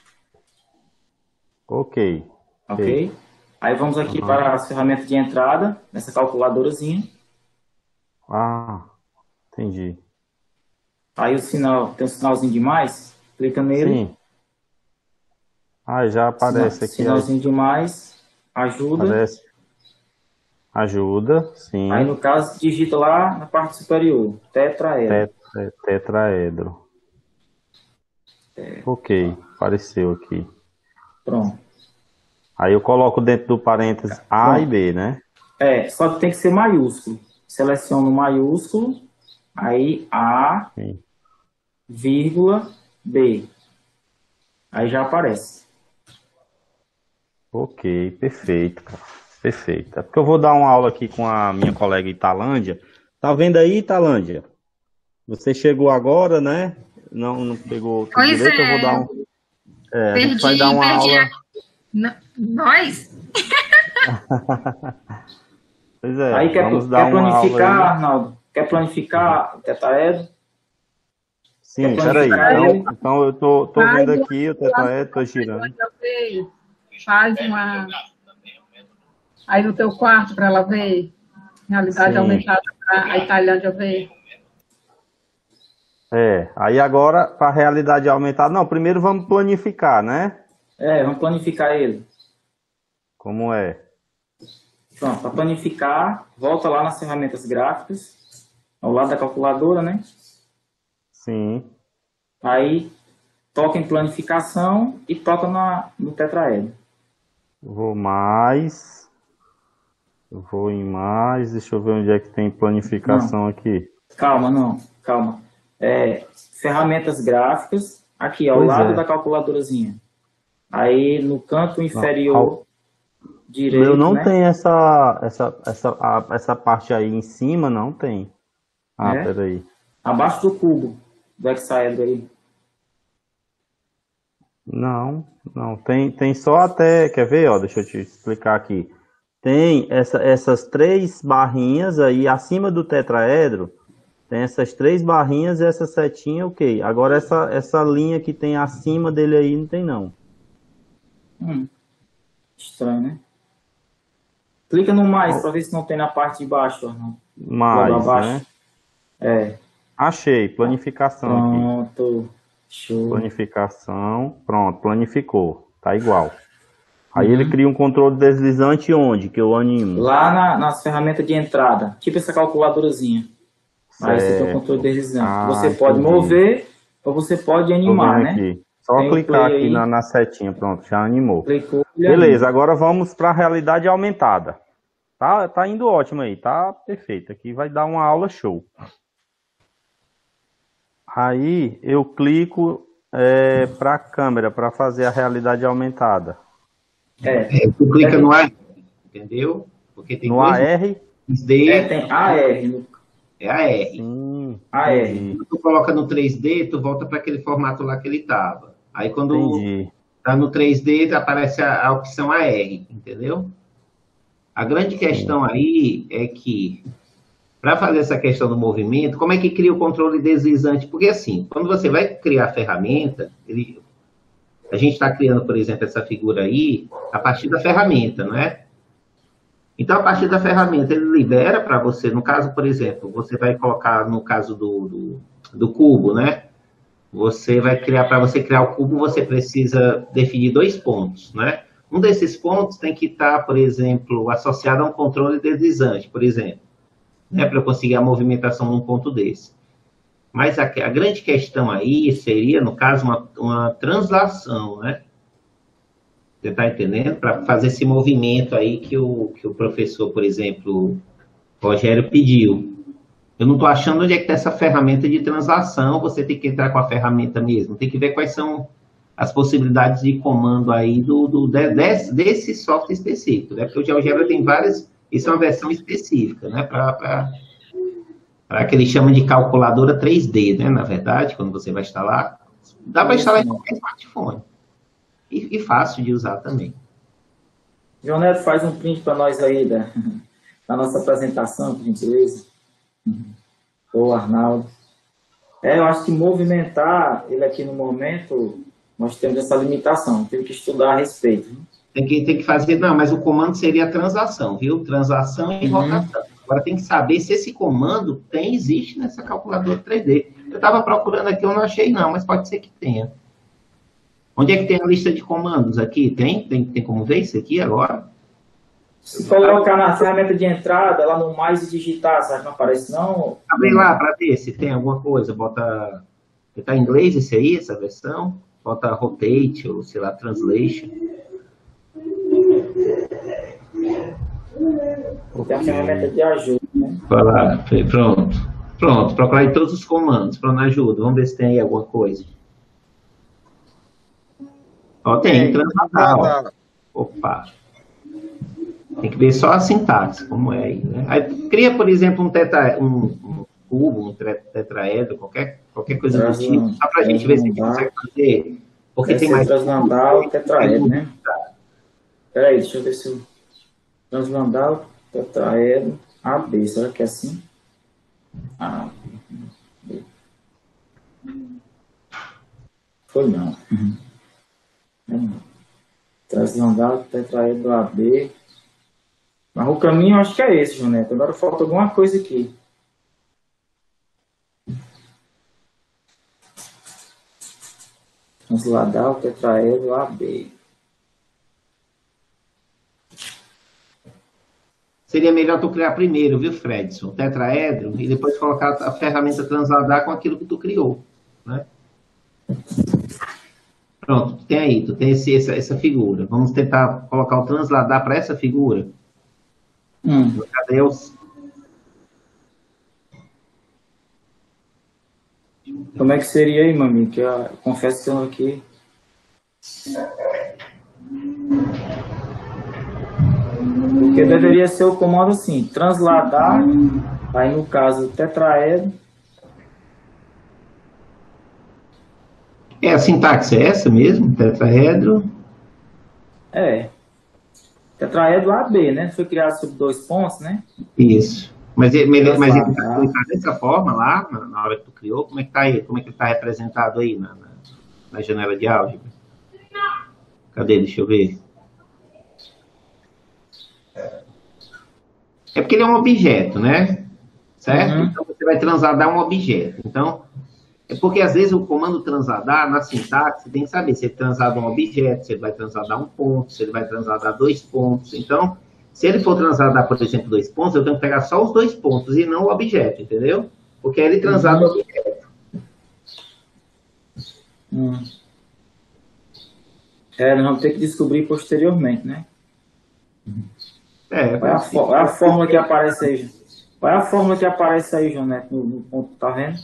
Ok. Ok? Aí vamos aqui para as ferramentas de entrada, nessa calculadorazinha. Ah, entendi. Aí o sinal, tem um sinalzinho de mais, clica nele. Sim. Ah, já aparece Sina- aqui. Sinalzinho de mais, ajuda. Aparece. Ajuda, sim. Aí no caso, digita lá na parte superior, tetraedro. Tetra, tetraedro. Ok, apareceu aqui. Pronto. Aí eu coloco dentro do parênteses A Bom, e B, né? É, só que tem que ser maiúsculo. Seleciono maiúsculo, aí A, Sim. vírgula, B. Aí já aparece. Ok, perfeito, cara. Perfeito. É porque eu vou dar uma aula aqui com a minha colega Italândia. Tá vendo aí, Italândia? Você chegou agora, né? Não, não pegou tudo pois direito, é. eu vou dar um... É, perdi, a gente vai dar uma perdi. aula... N Nós? Pois é, aí quer, vamos quer dar uma planificar, aula aí. Arnaldo? Quer planificar o tetraedro? Sim, peraí. Então, então eu tô, tô vendo aqui o tetraedro, tô girando. Faz uma... Aí no teu quarto para ela ver. Realidade Sim. aumentada para a Italândia ver. É, aí agora, para a realidade aumentada... Não, primeiro vamos planificar, né? É, vamos planificar ele. Como é? Pronto, para planificar, volta lá nas ferramentas gráficas, ao lado da calculadora, né? Sim. Aí, toca em planificação e toca na, no tetraedro. Vou mais... Vou em mais... Deixa eu ver onde é que tem planificação não. aqui. Calma, não. Calma. É, ferramentas gráficas, aqui, ao pois lado é. da calculadorazinha. Aí, no canto inferior não, direito, eu não né? tenho essa, essa, essa, a, essa parte aí em cima, não tem. Ah, é? Peraí. Abaixo do cubo do hexaedro aí. Não, não. Tem, tem só até... Quer ver? Ó, deixa eu te explicar aqui. Tem essa, essas três barrinhas aí acima do tetraedro. Tem essas três barrinhas e essa setinha, ok. Agora essa, essa linha que tem acima dele aí não tem não. Hum, estranho, né? Clica no mais para ver se não tem na parte de baixo. Não. Mais, né? É. Achei, planificação Pronto. aqui. Show. Planificação, pronto, planificou. Tá igual. Aí uhum. ele cria um controle deslizante onde? Que eu animo? Lá na, nas ferramentas de entrada. Tipo essa calculadorazinha. Certo. Aí você tem um controle deslizante. Ah, você pode entendi. mover ou você pode animar, né? Aqui. Só tem clicar aqui na, na setinha, pronto, já animou. Clicou, Beleza, anima. Agora vamos para a realidade aumentada. Tá, tá indo ótimo aí, tá perfeito. Aqui vai dar uma aula show. Aí eu clico é, para a câmera, para fazer a realidade aumentada. É, tu clica é. no A R, entendeu? Porque tem no A R? três D. É, tem A R. No... É A R. Sim, A R. Quando tu coloca no três D, tu volta para aquele formato lá que ele tava. Aí quando entendi. Tá no três D, aparece a, a opção A R, entendeu? A grande questão aí é que, para fazer essa questão do movimento, como é que cria o controle deslizante? Porque assim, quando você vai criar a ferramenta, ele, a gente está criando, por exemplo, essa figura aí, a partir da ferramenta, não é? Então, a partir da ferramenta, ele libera para você, no caso, por exemplo, você vai colocar, no caso do, do, do cubo, né? Você vai criar, para você criar o cubo, você precisa definir dois pontos, né? Um desses pontos tem que estar, por exemplo, associado a um controle deslizante, por exemplo, né? Para eu conseguir a movimentação num ponto desse. Mas a, a grande questão aí seria, no caso, uma, uma translação, né? Você está entendendo? Para fazer esse movimento aí que o, que o professor, por exemplo, Rogério pediu. Eu não estou achando onde é que está essa ferramenta de translação, você tem que entrar com a ferramenta mesmo, tem que ver quais são as possibilidades de comando aí do, do, desse, desse software específico, né? Porque o GeoGebra tem várias, isso é uma versão específica, né? Para que ele chama de calculadora três D, né? Na verdade, quando você vai instalar, dá para instalar em qualquer smartphone. E, e fácil de usar também. João Neto, faz um print para nós aí da, da nossa apresentação, por gentileza. Ou Arnaldo. É, eu acho que movimentar ele aqui no momento, nós temos essa limitação, temos que estudar a respeito. Tem que, tem que fazer, não, mas o comando seria a translação, viu? Translação e Uhum. rotação. Agora tem que saber se esse comando tem, existe nessa calculadora três D. Eu estava procurando aqui, eu não achei não, mas pode ser que tenha. Onde é que tem a lista de comandos aqui? Tem? Tem, tem como ver isso aqui agora? Se colocar na ferramenta de entrada, lá no mais e digitar, sabe? Não aparece não? Abre lá para ver se tem alguma coisa. Bota... Está em inglês esse aí, essa versão? Bota rotate ou, sei lá, translation. tem a ferramenta de ajuda, né? Vai lá, pronto. Pronto, procurar em todos os comandos, pronto, ajuda. Vamos ver se tem aí alguma coisa. Ó, tem, transladar. Opa. Tem que ver só a sintaxe, como é aí, né? Aí cria, por exemplo, um, tetra, um, um cubo, um tetraedro, qualquer, qualquer coisa do tipo, só para a gente ver se a gente consegue fazer. Porque tem mais... Translandal, tetraedro, né? Peraí, deixa eu ver se eu... Translandal, tetraedro, A B, será que é assim? A, B. Foi não. Uhum. Translandal, tetraedro, A B. Mas o caminho eu acho que é esse, Joneto. Agora falta alguma coisa aqui. Transladal, tetraedro, A B. Seria melhor tu criar primeiro, viu, Fredson? O tetraedro, e depois colocar a ferramenta transladar com aquilo que tu criou, né? Pronto, tu tem aí, tu tem esse, essa, essa figura. Vamos tentar colocar o transladar para essa figura. Hum. Cadê os... Como é que seria aí, mami? Que eu confesso que eu aqui... Porque deveria ser o comando assim, transladar, aí no caso, tetraedro. É, a sintaxe é essa mesmo? Tetraedro? É. Tetraedro A B, né? Foi criado sobre dois pontos, né? Isso. Mas ele, mas ele tá colocado dessa forma lá, na, na hora que tu criou, como é que tá aí? Como é que ele tá representado aí na, na, na janela de álgebra? Cadê? Deixa eu ver. É porque ele é um objeto, né? Certo? Uhum. Então, você vai transladar um objeto. Então, é porque, às vezes, o comando transladar, na sintaxe, você tem que saber se ele translada um objeto, se ele vai transladar um ponto, se ele vai transladar dois pontos. Então, se ele for transladar, por exemplo, dois pontos, eu tenho que pegar só os dois pontos e não o objeto, entendeu? Porque aí ele translada o objeto. Hum. É, nós vamos ter que descobrir posteriormente, né? É, qual é a, fó- é a fórmula que aparece aí? Qual é a fórmula que aparece aí, João Neto, no, no ponto, tá vendo?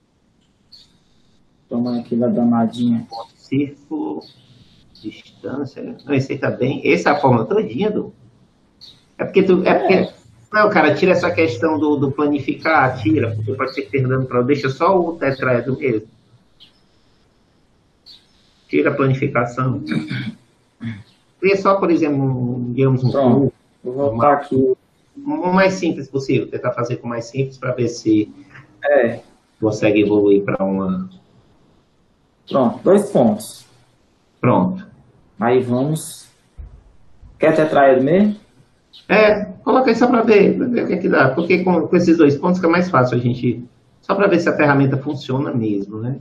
Toma aqui da danadinha. Círculo, distância. Não, esse aí tá bem. Essa é a fórmula todinha, Du. É porque tu. É porque. É. Não, cara, tira essa questão do, do planificar, tira, porque pode ser que esteja dando para. Deixa só o tetraedro mesmo. Tira a planificação. Cria só, por exemplo, um, digamos, um Pronto. Vou voltar aqui. O mais simples possível, tentar fazer com o mais simples para ver se é. consegue evoluir para uma. Pronto, dois pontos. Pronto. Aí vamos. Quer tetraedro mesmo? É, coloca aí só para ver, ver o que é que dá. Porque com, com esses dois pontos fica mais fácil a gente. Só para ver se a ferramenta funciona mesmo, né?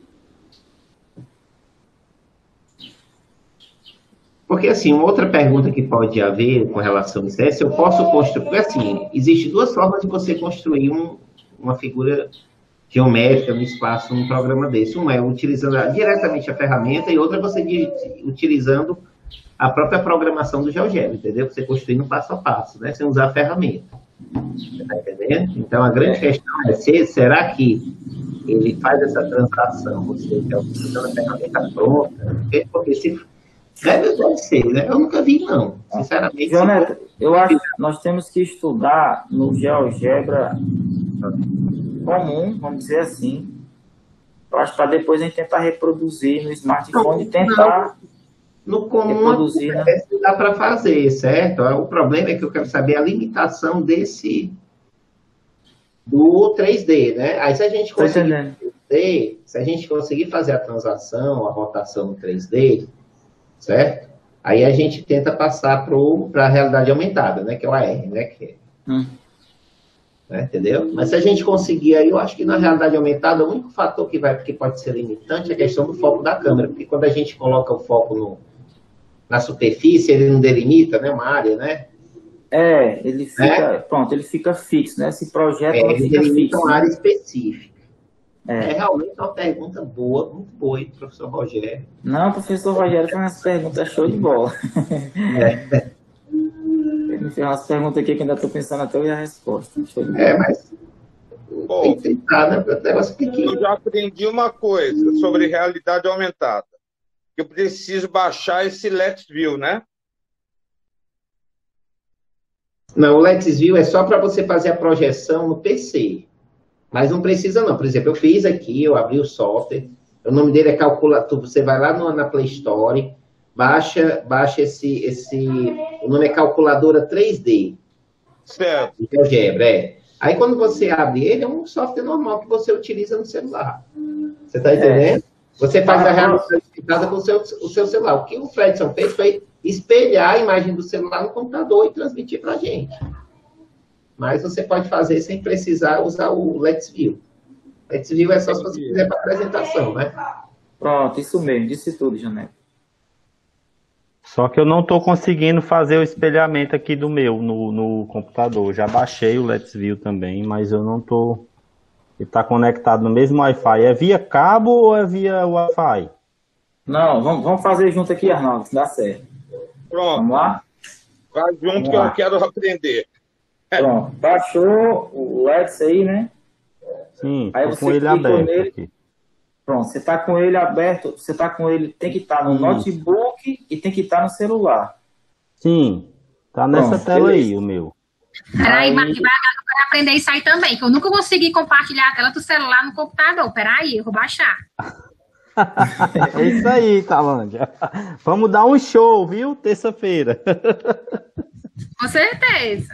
Porque, assim, uma outra pergunta que pode haver com relação a isso é se eu posso construir... Porque, assim, existem duas formas de você construir um, uma figura geométrica no espaço, num programa desse. Uma é utilizando diretamente a ferramenta e outra é você de, utilizando a própria programação do GeoGebra, entendeu? Você construindo passo a passo, né? Sem usar a ferramenta. Você tá entendendo? Então, a grande questão é se, será que ele faz essa transação, ou seja, utilizando a ferramenta pronta? Porque se... Deve, deve ser, né? Eu nunca vi, não. Sinceramente. João Neto, eu acho que nós temos que estudar no GeoGebra comum, vamos dizer assim. Eu acho para depois a gente tentar reproduzir no smartphone e tentar no comum reproduzir, né? Dá para fazer, certo? O problema é que eu quero saber a limitação desse do três D, né? Aí se a gente conseguir três D, se a gente conseguir fazer a transação, a rotação no três D, certo? Aí a gente tenta passar para a realidade aumentada, né? Que é o A R, né? Que é, hum. né? Entendeu? Mas se a gente conseguir aí, eu acho que na realidade aumentada, o único fator que vai, que pode ser limitante é a questão do foco da câmera. Porque quando a gente coloca o foco no, na superfície, ele não delimita, né? Uma área, né? É, ele fica, é? pronto, ele fica fixo, né? Esse projeto é, não ele fica delimita fixo, uma né? área específica. É. É realmente uma pergunta boa, muito boa, hein, professor Rogério? Não, professor Rogério faz umas perguntas show de bola. É. que me fez umas perguntas aqui que ainda estou pensando até a resposta. É, mas Bom, tem que tentar, né? O negócio pequeno. Eu já aprendi uma coisa sobre realidade aumentada. Eu preciso baixar esse Let's View, né? Não, o Let's View é só para você fazer a projeção no P C. Mas não precisa não. Por exemplo, eu fiz aqui, eu abri o software, o nome dele é Calculator. Você vai lá no, na Play Store, baixa, baixa esse, esse... O nome é Calculadora três D. Certo. De GeoGebra, é. Aí quando você abre ele, é um software normal que você utiliza no celular. Você está entendendo? É. Você faz a realidade aumentada com o seu, o seu celular. O que o Fredson fez foi espelhar a imagem do celular no computador e transmitir para a gente. Mas você pode fazer sem precisar usar o Let's View. Let's View é só se você quiser para apresentação, né? Pronto, isso mesmo. Disse tudo, Janete. Só que eu não estou conseguindo fazer o espelhamento aqui do meu no, no computador. Já baixei o Let's View também, mas eu não estou... Ele está conectado no mesmo Wi-Fi. É via cabo ou é via Wi-Fi? Não, vamos, vamos fazer junto aqui, Arnaldo, que dá certo. Pronto. Vamos lá? Vai junto vamos que lá. Eu quero aprender. Pronto. Baixou o Let's aí, né? Sim, aí você com ele aberto nele. Aqui. Pronto, você está com ele aberto, você está com ele, tem que estar no Sim. notebook e tem que estar no celular. Sim, tá nessa Pronto, tela beleza. Aí, o meu. Peraí, Marquinhos, eu quero aprender isso aí também, que eu nunca consegui compartilhar a tela do celular no computador. Peraí, eu vou baixar. É isso aí, Talândia. Vamos dar um show, viu? Terça-feira. Com certeza.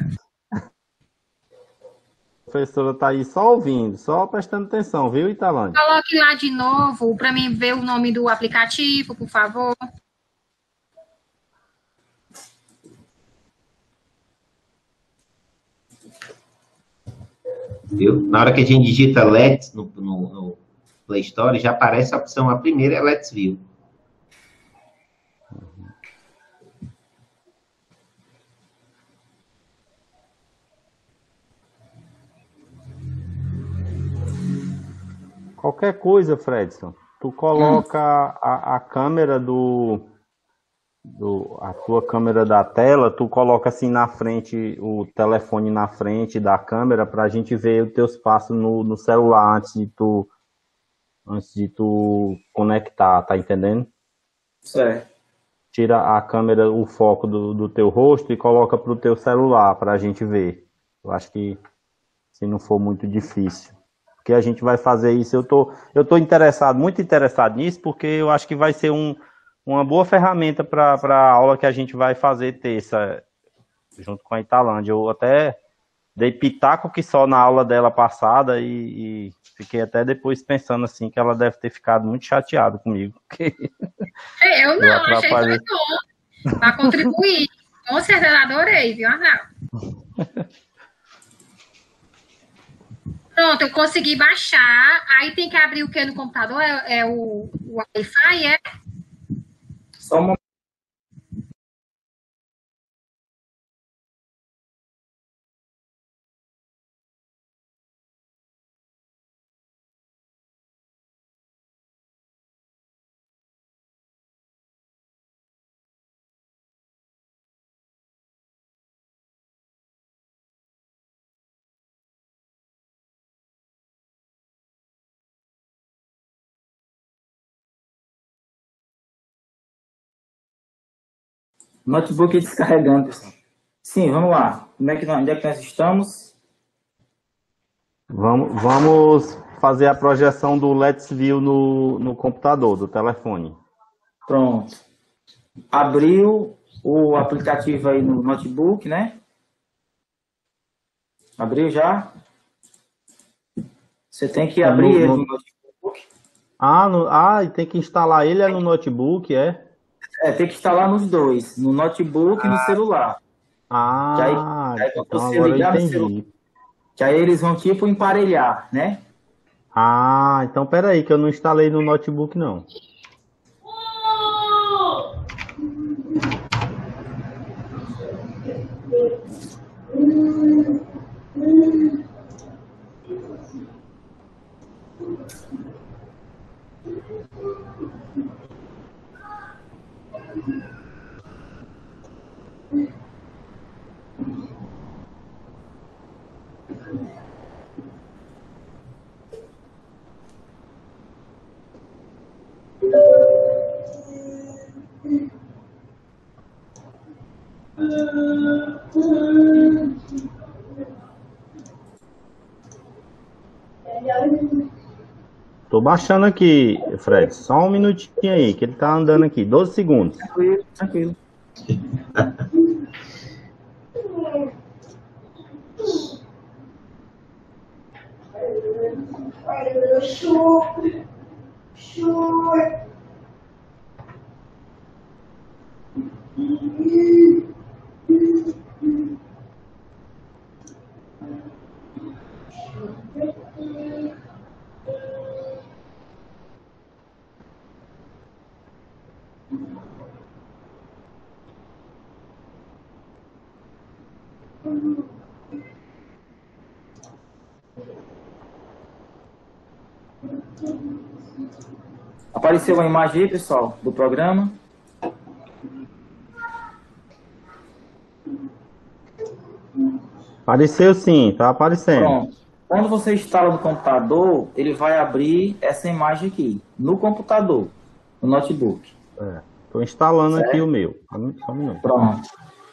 A professora tá aí só ouvindo, só prestando atenção, viu, Italândia? Coloque lá de novo para mim ver o nome do aplicativo, por favor. Viu? Na hora que a gente digita Let's no, no, no Play Store, já aparece a opção, a primeira é Let's View. Qualquer coisa, Fredson, tu coloca hum. a, a câmera do, do... a tua câmera da tela, tu coloca assim na frente, o telefone na frente da câmera pra gente ver os teus passos no, no celular antes de tu antes de tu conectar, tá entendendo? Certo. Tira a câmera, o foco do, do teu rosto e coloca pro teu celular pra gente ver. Eu acho que se não for muito difícil. Porque a gente vai fazer isso, eu tô, eu tô interessado, muito interessado nisso, porque eu acho que vai ser um, uma boa ferramenta para a aula que a gente vai fazer terça, junto com a Italândia. Eu até dei pitaco que só na aula dela passada e, e fiquei até depois pensando assim, que ela deve ter ficado muito chateada comigo. Eu não, eu achei que foi bom, para contribuir. Com certeza, adorei, viu, Arnaldo? Pronto, eu consegui baixar. Aí tem que abrir o que no computador? É, é o, o Wi-Fi, é? Só uma... Notebook descarregando, pessoal. Sim, vamos lá. Como é que nós, onde é que nós estamos? Vamos, vamos fazer a projeção do Let's View no, no computador, do telefone. Pronto. Abriu o aplicativo aí no notebook, né? Abriu já? Você tem que abrir no, ele no notebook. Ah, no, ah, e tem que instalar ele é no notebook, é? É, tem que instalar nos dois, no notebook ah. e no celular. Ah, que aí, aí então você agora ligar eu entendi. No celular, que aí eles vão tipo emparelhar, né? Ah, então peraí, que eu não instalei no notebook não. Tô baixando aqui, Fred. Só um minutinho aí, que ele tá andando aqui. doze segundos. Tranquilo, tranquilo. Apareceu uma imagem aí, pessoal, do programa. Apareceu sim, tá aparecendo. Pronto. Quando você instala no computador, ele vai abrir essa imagem aqui, no computador, no notebook. É, tô instalando certo? Aqui o meu. Só um minuto. Pronto.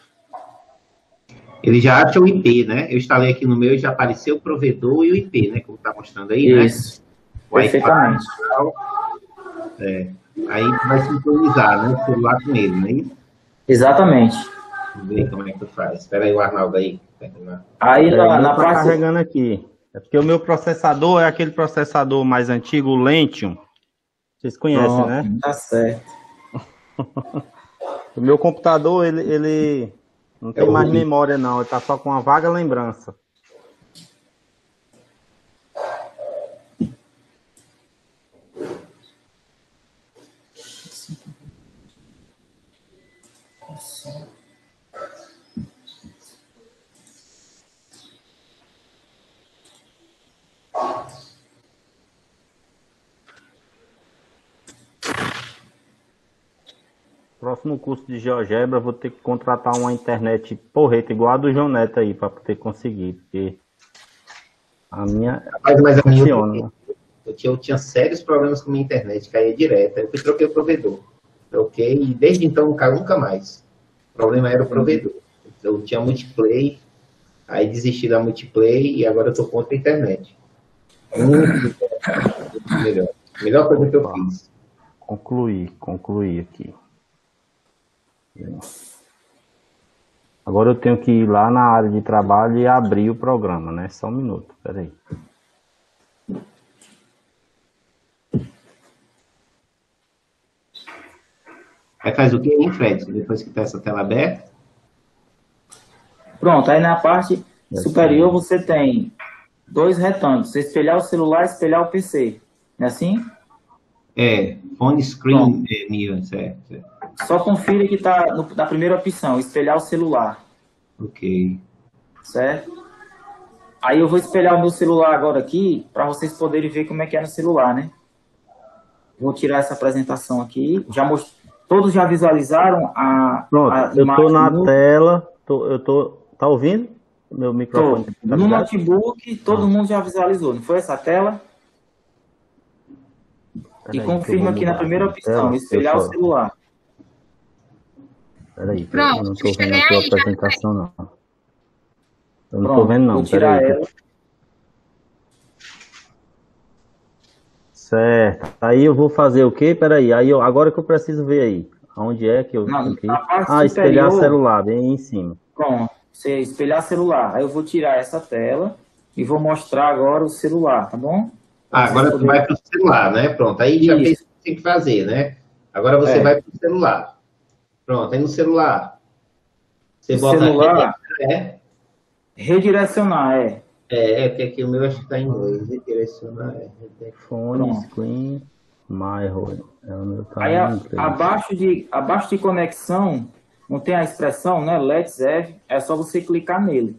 Ele já acha o I P, né? Eu instalei aqui no meu e já apareceu o provedor e o I P, né? Como tá mostrando aí, né? Isso. Perfeitamente. É. Aí vai sincronizar, né? O celular com ele, não é isso? Exatamente. Vamos ver como é que tu faz. Espera aí o Arnaldo aí. Aí é, na, na tá parte... carregando aqui. É porque o meu processador é aquele processador mais antigo, o Lentium. Vocês conhecem, Pronto, né? Tá certo. O meu computador, ele, ele não tem é mais memória, não. Ele tá só com uma vaga lembrança. Próximo curso de GeoGebra, vou ter que contratar uma internet porreta igual a do João Neto aí, para poder conseguir, porque a minha Rapaz, mas a minha funciona. Eu, eu, tinha, eu tinha sérios problemas com a minha internet, caía direto. Aí eu fui troquei o provedor. Troquei e desde então não caiu nunca mais. O problema era o provedor. Eu tinha multiplay, aí desisti da multiplay e agora eu tô contra a internet. Muito melhor. Melhor coisa que eu fiz. Concluir, concluir aqui. Agora eu tenho que ir lá na área de trabalho e abrir o programa, né? Só um minuto, peraí. Aí faz o que, hein, Fred? Depois que tá essa tela aberta? Pronto, aí na parte superior você tem dois retângulos. Você espelhar o celular, espelhar o P C. Não é assim? É, phone screen é, mirror, certo, certo. Só confira que está na primeira opção, espelhar o celular. Ok. Certo? Aí eu vou espelhar o meu celular agora aqui, para vocês poderem ver como é que é no celular, né? Vou tirar essa apresentação aqui. Já most... Todos já visualizaram a Pronto, a eu tô na no... tela, tô, eu tô... Tá ouvindo? Meu microfone. Tô. Tá no notebook, todo ah. mundo já visualizou, não foi essa tela? Pera e aí, confirma aqui na primeira opção, tela, espelhar o celular. Peraí, Pronto, eu não tô vendo a tua apresentação, não. Eu não Pronto, tô vendo, não. Vou tirar Peraí. ela. Certo. Aí eu vou fazer o quê? Peraí. Aí eu, agora que eu preciso ver aí. Onde é que eu... Não, aqui? Ah, espelhar superior, celular, bem em cima. Pronto. Você espelhar celular. Aí eu vou tirar essa tela e vou mostrar agora o celular, tá bom? Ah, agora você vai para o celular, né? Pronto. Aí já fez o que tem que fazer, né? Agora você é. vai para o celular. Pronto, aí no celular. Você o bota celular, é? Redirecionar, é. É, é, porque aqui o meu acho que está em inglês. Redirecionar é. Phone, screen, my home. É o meu tá aí a, abaixo, de, abaixo de conexão, não tem a expressão, né? Let's have, é só você clicar nele.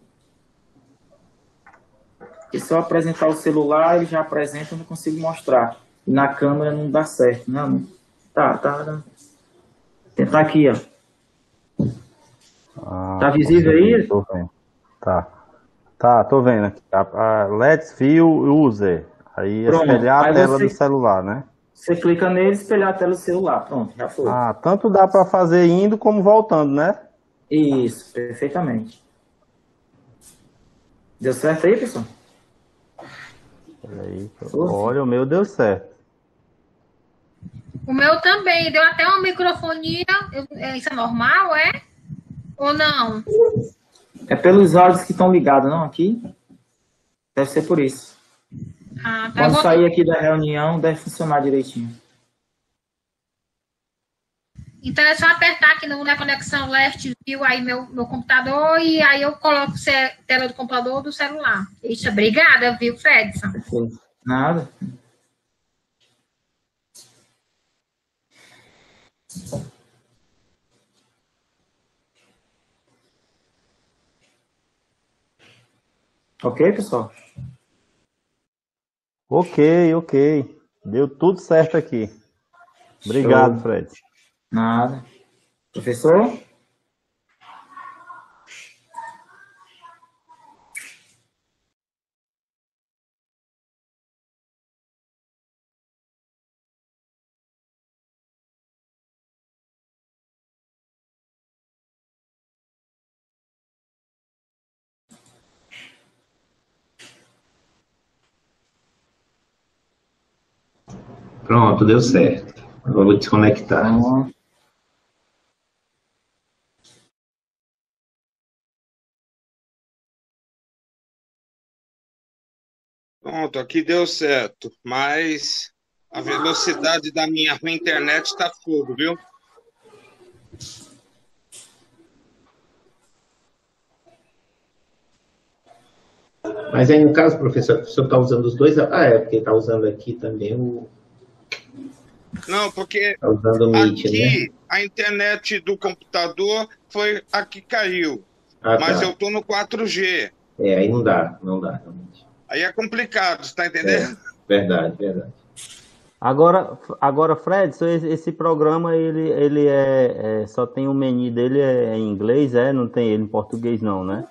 E se eu apresentar o celular, ele já apresenta, eu não consigo mostrar. E na câmera não dá certo, não. Tá, tá. tá. Tentar aqui, ó. Ah, tá visível aí? Tô vendo. Tá. Tá, tô vendo aqui. A, a Let's View User. Aí Pronto. espelhar a aí tela você, do celular, né? Você clica nele e espelhar a tela do celular. Pronto, já foi. Ah, tanto dá para fazer indo como voltando, né? Isso, perfeitamente. Deu certo aí, pessoal? Peraí, olha, o meu deu certo. O meu também, deu até uma microfonia. Eu, é, isso é normal, é? Ou não? É pelos áudios que estão ligados, não? Aqui? Deve ser por isso. Ah, tá. Quando Vou... sair aqui da reunião, deve funcionar direitinho. Então é só apertar aqui no, na conexão left view aí meu, meu computador e aí eu coloco a tela do computador ou do celular. Isso, obrigada, viu, Fredson? Nada. Ok, pessoal? Ok, ok. Deu tudo certo aqui. Obrigado, Show. Fred. Nada. Professor? Pronto, deu certo. Agora vou desconectar. Pronto. Pronto, aqui deu certo, mas a velocidade da minha internet está fogo, viu? Mas aí, no caso, professor, o senhor está usando os dois? Ah, é, porque está usando aqui também o... Não, porque Está usando o Meet, aqui né? a internet do computador foi a que caiu, Ah, mas tá. eu estou no quatro G. É, aí não dá, não dá, realmente. Aí é complicado, está É, entendendo? verdade, verdade. Agora, agora Fred, esse, esse programa ele, ele é, é só tem o menu dele é em inglês, é? Não tem ele em português não, né?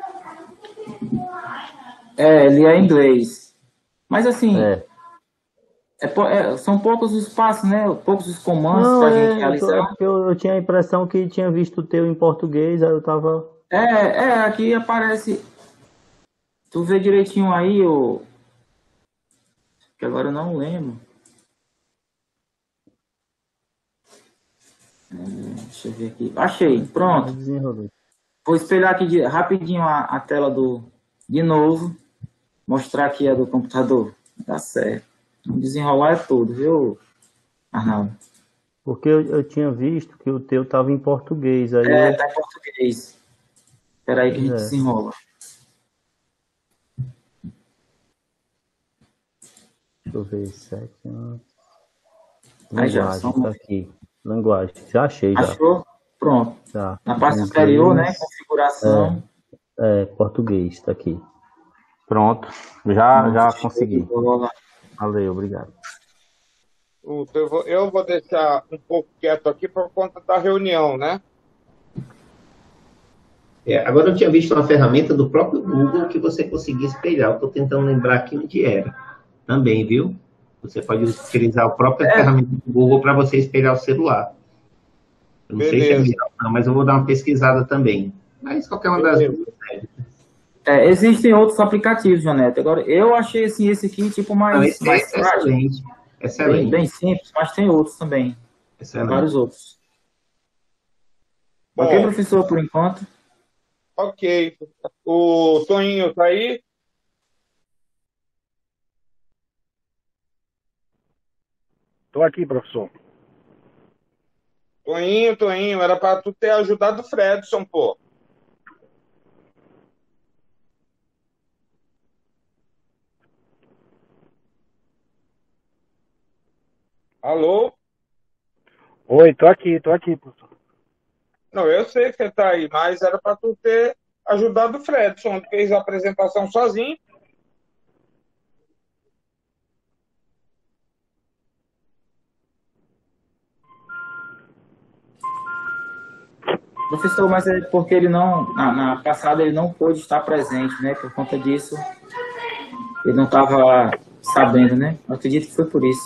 É, ele é inglês. Mas assim, É. é, é, são poucos os passos, né? Poucos os comandos Não, para a gente é, eu, tô, é realizar. porque eu, eu tinha a impressão que tinha visto o teu em português, aí eu tava... É, é, aqui aparece. Tu vê direitinho aí, o. Que agora eu não lembro. É, deixa eu ver aqui. Achei, pronto. Vou espelhar aqui de, rapidinho a, a tela do. De novo. Mostrar aqui a do computador. Tá certo. Desenrolar é tudo, viu, Arnaldo? Porque eu, eu tinha visto que o teu tava em português, aí É, eu... tá em português. Espera aí que a gente É. desenrola. Deixa eu ver, sete anos. Aí já, Linguagem, só tá aqui. Linguagem, já achei já. Achou? Pronto. Já. Na parte Inglês, superior, né? Configuração. É, é, português, tá aqui. Pronto, já, Pronto, já consegui. bola. Valeu, obrigado. Eu vou, eu vou deixar um pouco quieto aqui por conta da reunião, né? É, agora eu tinha visto uma ferramenta do próprio Google que você conseguia espelhar. Estou tentando lembrar aqui onde era. Também, viu? Você pode utilizar a própria É. ferramenta do Google para você espelhar o celular. Eu não Beleza. sei se é melhor, não, mas eu vou dar uma pesquisada também. Mas qualquer uma das duas serve. É, existem outros aplicativos, Janete. Agora, eu achei assim, esse aqui tipo mais, Não, esse mais é excelente. Excelente. Bem, bem simples, mas tem outros também. Excelente. Vários outros. Bom, ok, professor, por enquanto? Ok. O Toninho tá aí? Estou aqui, professor. Toninho, Toninho, era para tu ter ajudado o Fredson, pô. Alô? Oi, estou aqui, estou aqui, professor. Não, eu sei que você tá aí, mas era para tu ter ajudado o Fredson. Ele fez a apresentação sozinho. Professor, mas é porque ele não, na, na passada ele não pôde estar presente, né? Por conta disso, ele não estava sabendo, né? Eu acredito que foi por isso.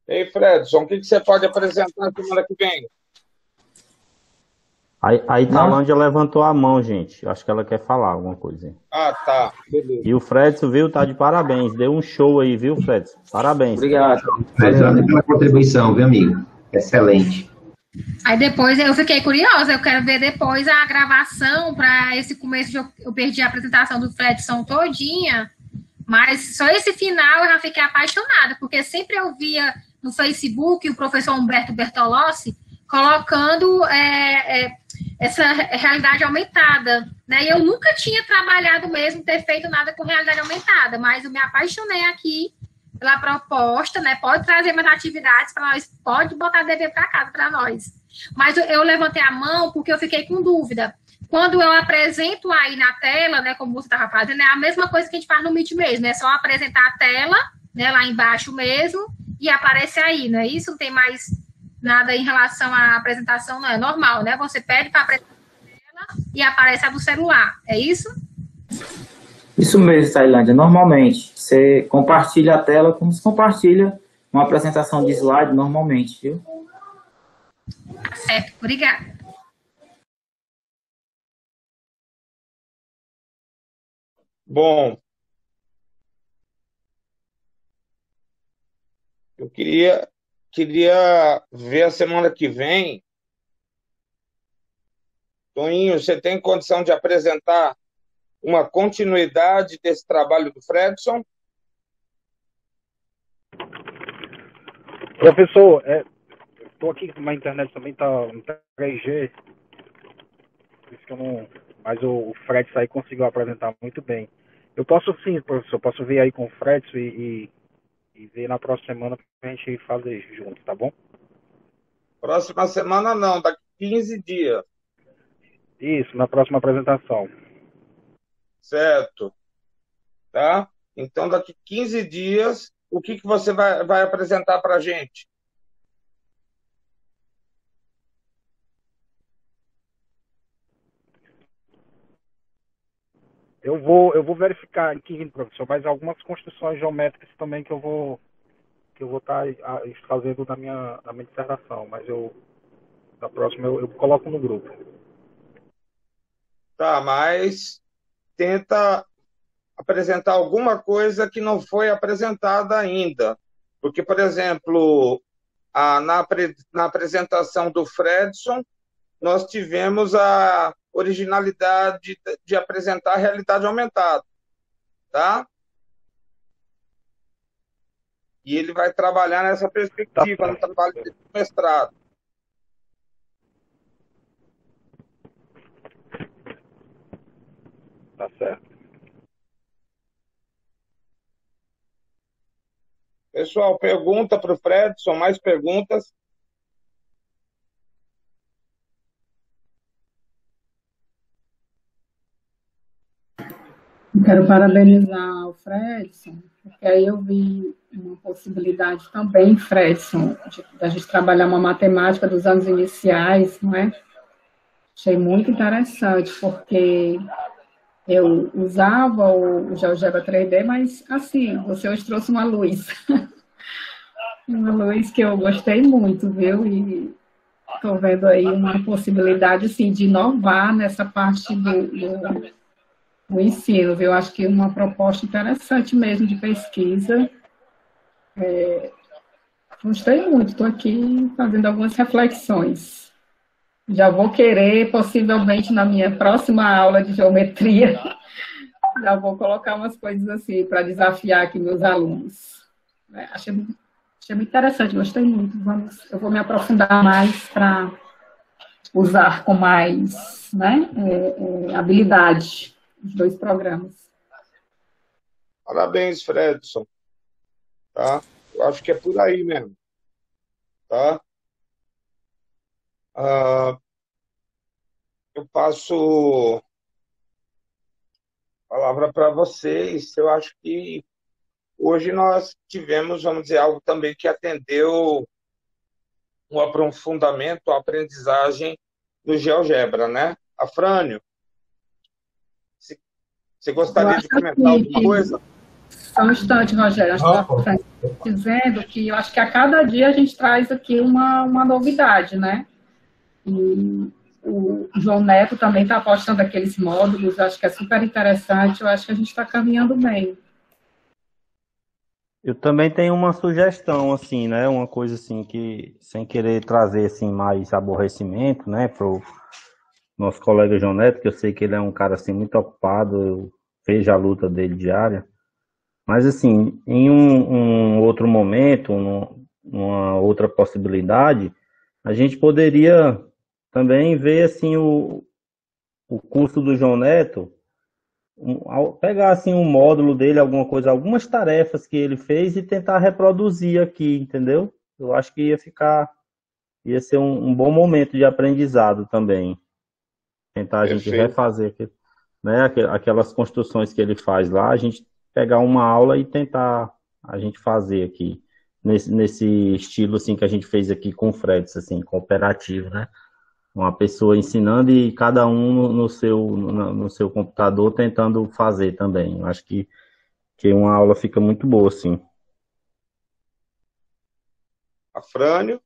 Ei, Fredson, o que, que você pode apresentar semana que vem? A, a Italândia levantou a mão, gente. Acho que ela quer falar alguma coisa. Ah, tá. Beleza. E o Fredson, viu, tá de parabéns. Deu um show aí, viu, Fredson? Parabéns. Obrigado. Obrigado pela contribuição, viu, amigo? Excelente. Aí depois eu fiquei curiosa, eu quero ver depois a gravação para esse começo de eu, eu perdi a apresentação do Fredson todinha, mas só esse final eu já fiquei apaixonada, porque sempre eu via no Facebook o professor Humberto Bertolossi colocando é, é, essa realidade aumentada, né? E eu nunca tinha trabalhado mesmo, ter feito nada com realidade aumentada, mas eu me apaixonei aqui pela proposta, né? Pode trazer mais atividades para nós, pode botar dever para casa para nós. Mas eu levantei a mão porque eu fiquei com dúvida. Quando eu apresento aí na tela, né, como você estava fazendo, é a mesma coisa que a gente faz no Meet mesmo, é só apresentar a tela, né, lá embaixo mesmo, e aparece aí, não é isso? Não tem mais nada em relação à apresentação, não, é normal, né? Você pede para apresentar a tela e aparece a do celular, é isso? Isso mesmo, Tailândia. Normalmente, você compartilha a tela como se compartilha uma apresentação de slide normalmente, viu? Certo, obrigada. Bom, eu queria, queria ver a semana que vem. Toninho, você tem condição de apresentar uma continuidade desse trabalho do Fredson? Professor, estou é, aqui, mas a internet também está em três G, por isso que eu não... Mas o, o Fred aí conseguiu apresentar muito bem. Eu posso sim, professor, posso ver aí com o Fred e, e, e ver na próxima semana para a gente fazer junto, tá bom? Próxima semana não, daqui quinze dias. Isso, na próxima apresentação. Certo. Tá? Então, daqui quinze dias, o que, que você vai, vai apresentar para a gente? Eu vou, eu vou verificar aqui, professor, mas algumas construções geométricas também que eu vou que eu vou estar fazendo na minha, na minha dissertação, mas eu da próxima eu, eu coloco no grupo. Tá, mas tenta apresentar alguma coisa que não foi apresentada ainda. Porque, por exemplo, a, na, na apresentação do Fredson, nós tivemos a originalidade de, de apresentar a realidade aumentada. Tá? E ele vai trabalhar nessa perspectiva, tá, no trabalho de mestrado. Tá certo. Pessoal, pergunta para o Fredson, mais perguntas? Eu quero parabenizar o Fredson, porque aí eu vi uma possibilidade também, Fredson, da gente trabalhar uma matemática dos anos iniciais, não é? Achei muito interessante, porque eu usava o GeoGebra três D, mas, assim, você hoje trouxe uma luz. Uma luz que eu gostei muito, viu? E estou vendo aí uma possibilidade, assim, de inovar nessa parte do, do, do ensino, viu? Eu acho que uma proposta interessante mesmo de pesquisa. É, gostei muito, estou aqui fazendo algumas reflexões. Já vou querer, possivelmente, na minha próxima aula de geometria, já vou colocar umas coisas assim para desafiar aqui meus alunos. É, achei, achei muito interessante, gostei muito. Vamos, eu vou me aprofundar mais para usar com mais, né, é, é, habilidade os dois programas. Parabéns, Fredson. Tá? Eu acho que é por aí mesmo. Tá? Uh, eu passo a palavra para vocês. Eu acho que hoje nós tivemos, vamos dizer, algo também que atendeu um aprofundamento, a aprendizagem do GeoGebra, né? Afrânio, você gostaria de comentar alguma coisa? Só um instante, Rogério, acho que está dizendo que eu acho que a cada dia a gente traz aqui uma, uma novidade, né? E o João Neto também está apostando aqueles módulos, acho que é super interessante, eu acho que a gente está caminhando bem. Eu também tenho uma sugestão, assim, né? Uma coisa assim que, sem querer trazer assim, mais aborrecimento, né, pro nosso colega João Neto, que eu sei que ele é um cara assim, muito ocupado, eu vejo a luta dele diária. Mas assim, em um, um outro momento, um, uma outra possibilidade, a gente poderia também ver assim o, o curso do João Neto, um, pegar assim um módulo dele, alguma coisa, algumas tarefas que ele fez e tentar reproduzir aqui, entendeu? Eu acho que ia ficar, ia ser um, um bom momento de aprendizado também. Tentar a gente Perfeito. refazer, né, aquelas construções que ele faz lá, a gente pegar uma aula e tentar a gente fazer aqui, nesse, nesse estilo assim que a gente fez aqui com o Fred, assim, cooperativo, né? Uma pessoa ensinando e cada um no, no, seu, no, no seu computador tentando fazer também. Eu acho que, que uma aula fica muito boa, assim. Afrânio?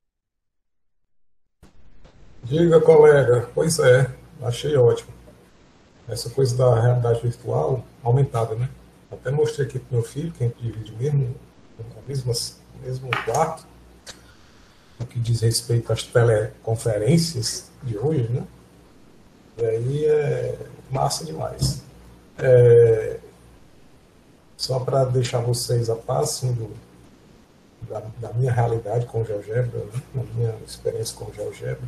Diga, colega. Pois é, achei ótimo. Essa coisa da realidade virtual aumentada, né? Até mostrei aqui pro meu filho, que a gente divide mesmo, no mesmo, mesmo quarto, no que diz respeito às teleconferências de hoje, né? E aí é massa demais. É, só para deixar vocês a par assim, do, da, da minha realidade com o GeoGebra, né? Da minha experiência com o GeoGebra,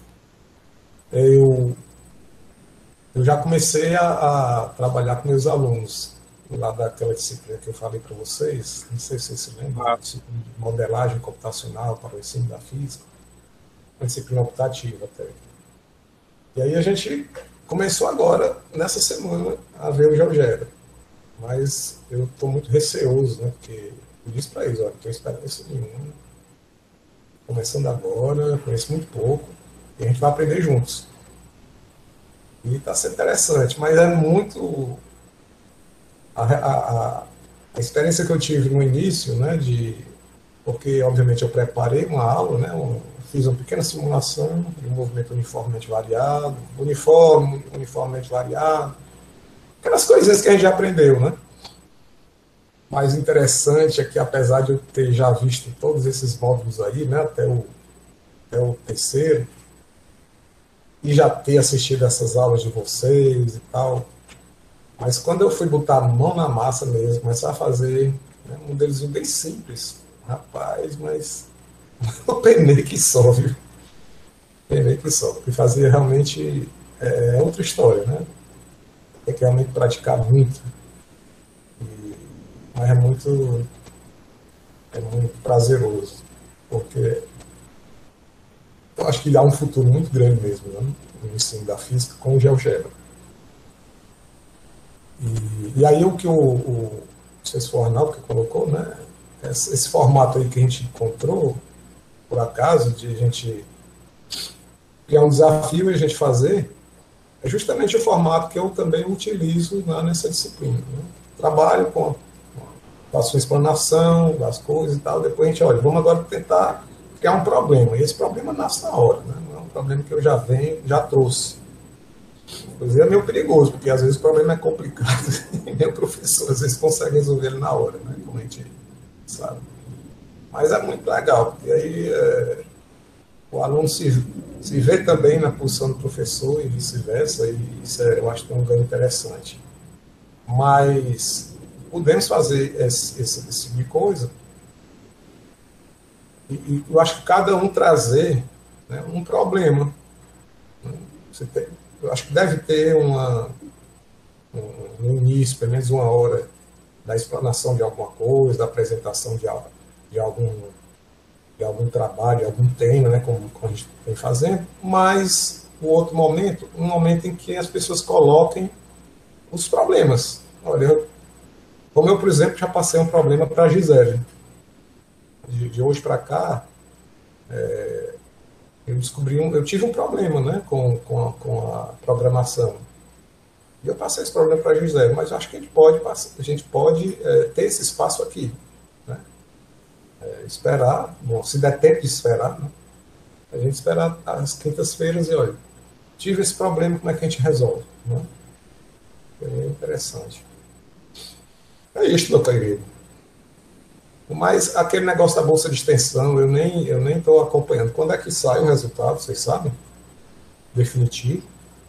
eu, eu já comecei a, a trabalhar com meus alunos lá daquela disciplina que eu falei para vocês, não sei se vocês se lembram, a disciplina de modelagem computacional para o ensino da física, uma disciplina optativa até. E aí a gente começou agora, nessa semana, a ver o GeoGebra. Mas eu estou muito receoso, né? Porque eu disse para eles, olha, não tenho experiência nenhuma. Começando agora, conheço muito pouco, e a gente vai aprender juntos. E está sendo interessante, mas é muito... A, a, a experiência que eu tive no início, né, de... Porque, obviamente, eu preparei uma aula, né, um, fiz uma pequena simulação de um movimento uniformemente variado, uniforme, uniformemente variado, aquelas coisinhas que a gente já aprendeu, né? Mais interessante é que, apesar de eu ter já visto todos esses módulos aí, né, até o, até o terceiro, e já ter assistido essas aulas de vocês e tal, mas quando eu fui botar a mão na massa mesmo, começar a fazer, né, um modelozinho bem simples, rapaz, mas eu penei que só, viu? Penei que só, porque fazia realmente é, outra história, né? Tem que realmente praticar muito, e, mas é muito, é muito prazeroso, porque eu acho que há um futuro muito grande mesmo, né, no ensino da física com o GeoGebra. E, e aí o que o, o professor Arnaldo que colocou, né, esse, esse formato aí que a gente encontrou, por acaso, de a gente criar um desafio e a gente fazer, é justamente o formato que eu também utilizo lá nessa disciplina, né? Trabalho com, faço uma explanação das coisas e tal, depois a gente, olha, vamos agora tentar criar um problema, e esse problema nasce na hora, né? Não é um problema que eu já venho, já trouxe. Pois é meio perigoso, porque às vezes o problema é complicado e nem o professor às vezes consegue resolver ele na hora, né? Como a gente sabe. Mas é muito legal, porque aí é, o aluno se, se vê também na posição do professor e vice-versa, e isso é, eu acho que é um ganho interessante. Mas podemos fazer esse, esse, esse tipo de coisa, e, e eu acho que cada um trazer, né, um problema. Né? Você tem, eu acho que deve ter uma, um, no início, pelo menos uma hora, da explanação de alguma coisa, da apresentação de, de, algum, de algum trabalho, de algum tema, né, como, como a gente vem fazendo, mas o outro momento, um momento em que as pessoas coloquem os problemas. Olha, eu, como eu, por exemplo, já passei um problema para a Gisele. De, de hoje para cá, é, eu descobri um, eu tive um problema, né, com, com, a, com a programação. E eu passei esse problema para a Gisele, mas eu acho que a gente pode, a gente pode é, ter esse espaço aqui. Né? É, esperar, bom, se der tempo de esperar, né? A gente esperar as quintas-feiras e olha, tive esse problema, como é que a gente resolve? Né? É interessante. É isso, meu querido. Mas aquele negócio da bolsa de extensão, eu nem eu nem estou acompanhando. Quando é que sai o resultado, vocês sabem? Definitivo?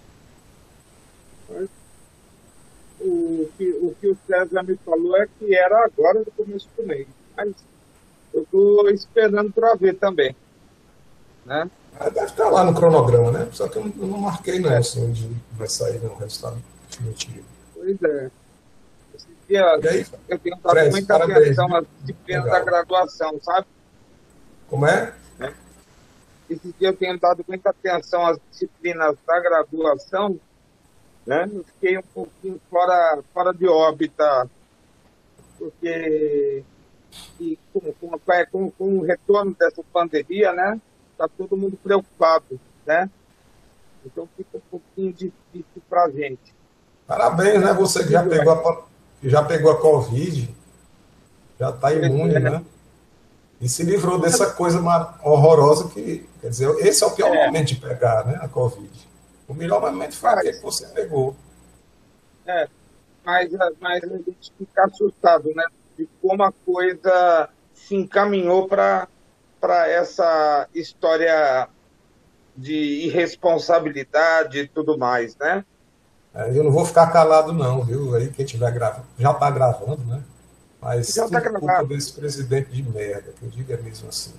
O que, o que o César me falou é que era agora no começo do mês. Mas eu estou esperando para ver também. Né? Deve estar lá no cronograma, né? Só que eu não, eu não marquei não, assim, onde vai sair o resultado definitivo. Pois é. Esse dia aí, eu tenho dado Fred, muita parabéns, atenção às disciplinas da graduação, sabe? Como é? Né? Esse dia eu tenho dado muita atenção às disciplinas da graduação, né? Eu fiquei um pouquinho fora, fora de órbita, porque e com, com, com, com o retorno dessa pandemia, né? Está todo mundo preocupado, né? Então fica um pouquinho difícil para a gente. Parabéns, né? Você que já pegou a, já pegou a Covid, já está imune, é. né? E se livrou dessa coisa horrorosa que, quer dizer, esse é o pior é. momento de pegar, né? A Covid. O melhor momento foi aquele que você pegou. É, mas, mas a gente fica assustado, né? De como a coisa se encaminhou para para essa história de irresponsabilidade e tudo mais, né? É, eu não vou ficar calado não, viu? Aí quem estiver gravando, já está gravando, né? Mas já tudo tá culpa desse presidente de merda, que eu digo é mesmo assim.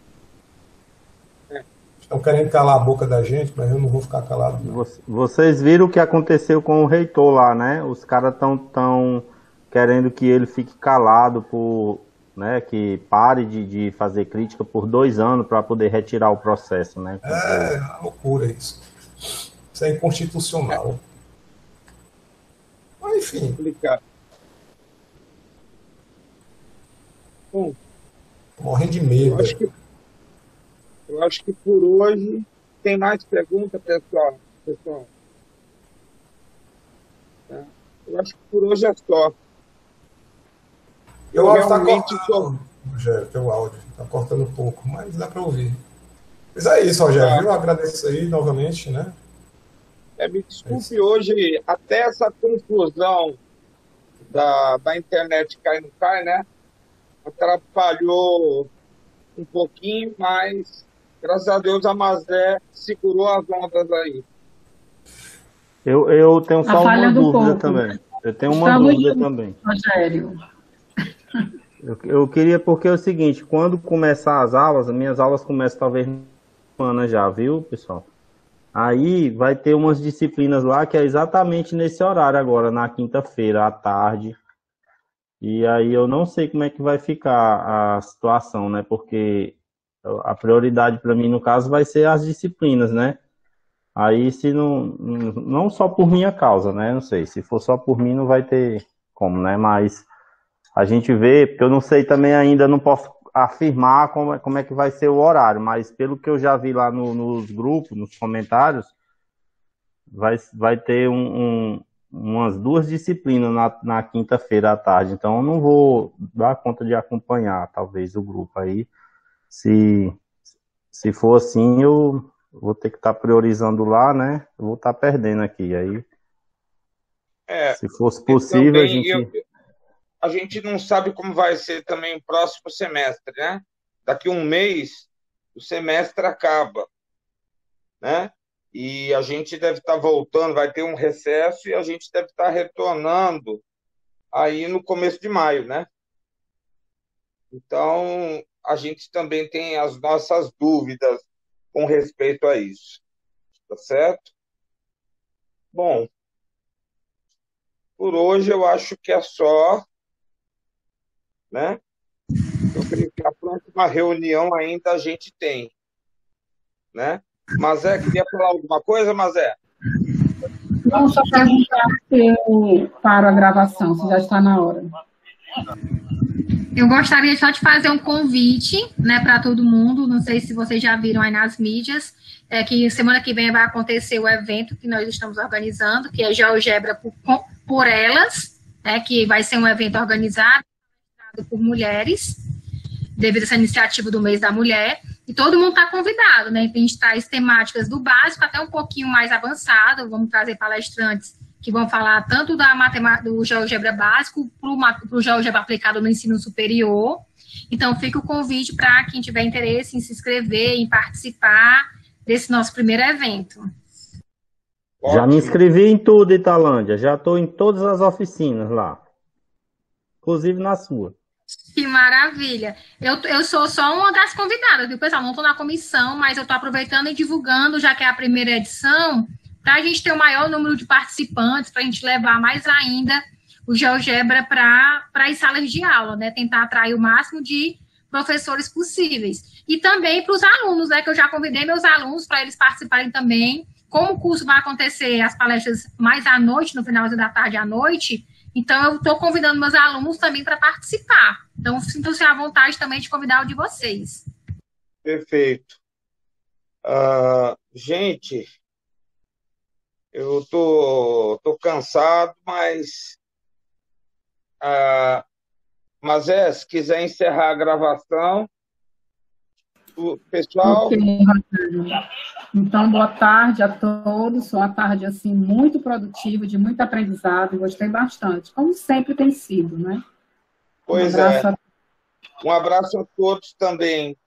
É. Estão querendo calar a boca da gente, mas eu não vou ficar calado não. Vocês viram o que aconteceu com o reitor lá, né? Os caras estão tão querendo que ele fique calado por... Né, que pare de, de fazer crítica por dois anos para poder retirar o processo, né? É uma loucura isso. Isso é inconstitucional. Mas enfim. Complicado. Bom, morrendo de medo. Eu acho, que, eu acho que por hoje tem mais perguntas, pessoal. pessoal. Eu acho que por hoje é só. Eu áudio está cortando, Rogério, teu áudio. Está cortando um pouco, mas dá para ouvir. Mas é isso, Rogério. É. Eu agradeço aí novamente, né? É, me desculpe, é hoje, até essa confusão da, da internet cai não cai, né? Atrapalhou um pouquinho, mas graças a Deus a Mazé segurou as ondas aí. Eu, eu tenho só uma dúvida também. Eu tenho uma Estamos dúvida juntos, também. Rogério. Eu, eu queria, porque é o seguinte, quando começar as aulas, as minhas aulas começam talvez semana já, viu, pessoal? Aí vai ter umas disciplinas lá que é exatamente nesse horário agora, na quinta-feira, à tarde. E aí eu não sei como é que vai ficar a situação, né? Porque a prioridade para mim, no caso, vai ser as disciplinas, né? Aí se não, não só por minha causa, né? Não sei, se for só por mim não vai ter como, né? Mas a gente vê, porque eu não sei também ainda, não posso afirmar como é, como é que vai ser o horário, mas pelo que eu já vi lá no, nos grupos, nos comentários, vai, vai ter um, um, umas duas disciplinas na, na quinta-feira à tarde, então eu não vou dar conta de acompanhar, talvez, o grupo aí. Se, se for assim, eu vou ter que estar priorizando lá, né? Eu vou estar perdendo aqui, aí... É, se fosse possível, também, a gente... Eu... A gente não sabe como vai ser também o próximo semestre, né? Daqui a um mês, o semestre acaba, né? E a gente deve estar voltando, vai ter um recesso e a gente deve estar retornando aí no começo de maio, né? Então, a gente também tem as nossas dúvidas com respeito a isso, tá certo? Bom, por hoje eu acho que é só... Né? Eu creio que a próxima reunião ainda a gente tem, né? Mazé, queria falar alguma coisa, Mazé? Não, só perguntar se eu paro a gravação, se já está na hora. Eu gostaria só de fazer um convite, né, para todo mundo, não sei se vocês já viram aí nas mídias, é que semana que vem vai acontecer o evento que nós estamos organizando, que é GeoGebra por, por Elas, né, que vai ser um evento organizado por mulheres, devido a essa iniciativa do Mês da Mulher, e todo mundo está convidado, né, a gente traz temáticas do básico até um pouquinho mais avançado, vamos trazer palestrantes que vão falar tanto da matemática, do GeoGebra básico para o GeoGebra aplicado no ensino superior. Então, fica o convite para quem tiver interesse em se inscrever, em participar desse nosso primeiro evento. Ótimo. Já me inscrevi em tudo, Italândia. Já estou em todas as oficinas lá. Inclusive na sua. Que maravilha. Eu, eu sou só uma das convidadas, viu, pessoal? Não estou na comissão, mas eu estou aproveitando e divulgando, já que é a primeira edição, para a gente ter o maior número de participantes, para a gente levar mais ainda o GeoGebra para as salas de aula, né? Tentar atrair o máximo de professores possíveis. E também para os alunos, né? Que eu já convidei meus alunos para eles participarem também. Como o curso vai acontecer, as palestras mais à noite, no finalzinho da tarde à noite, então eu estou convidando meus alunos também para participar. Então, sintam-se à vontade também de convidar o de vocês. Perfeito. Uh, gente... Eu tô, tô cansado, mas... Ah, mas é, se quiser encerrar a gravação... O pessoal... Ok, Rogério. Então, boa tarde a todos. Foi uma tarde, assim, muito produtiva, de muito aprendizado. Gostei bastante, como sempre tem sido, né? Pois um abraço é. A... Um abraço a todos também.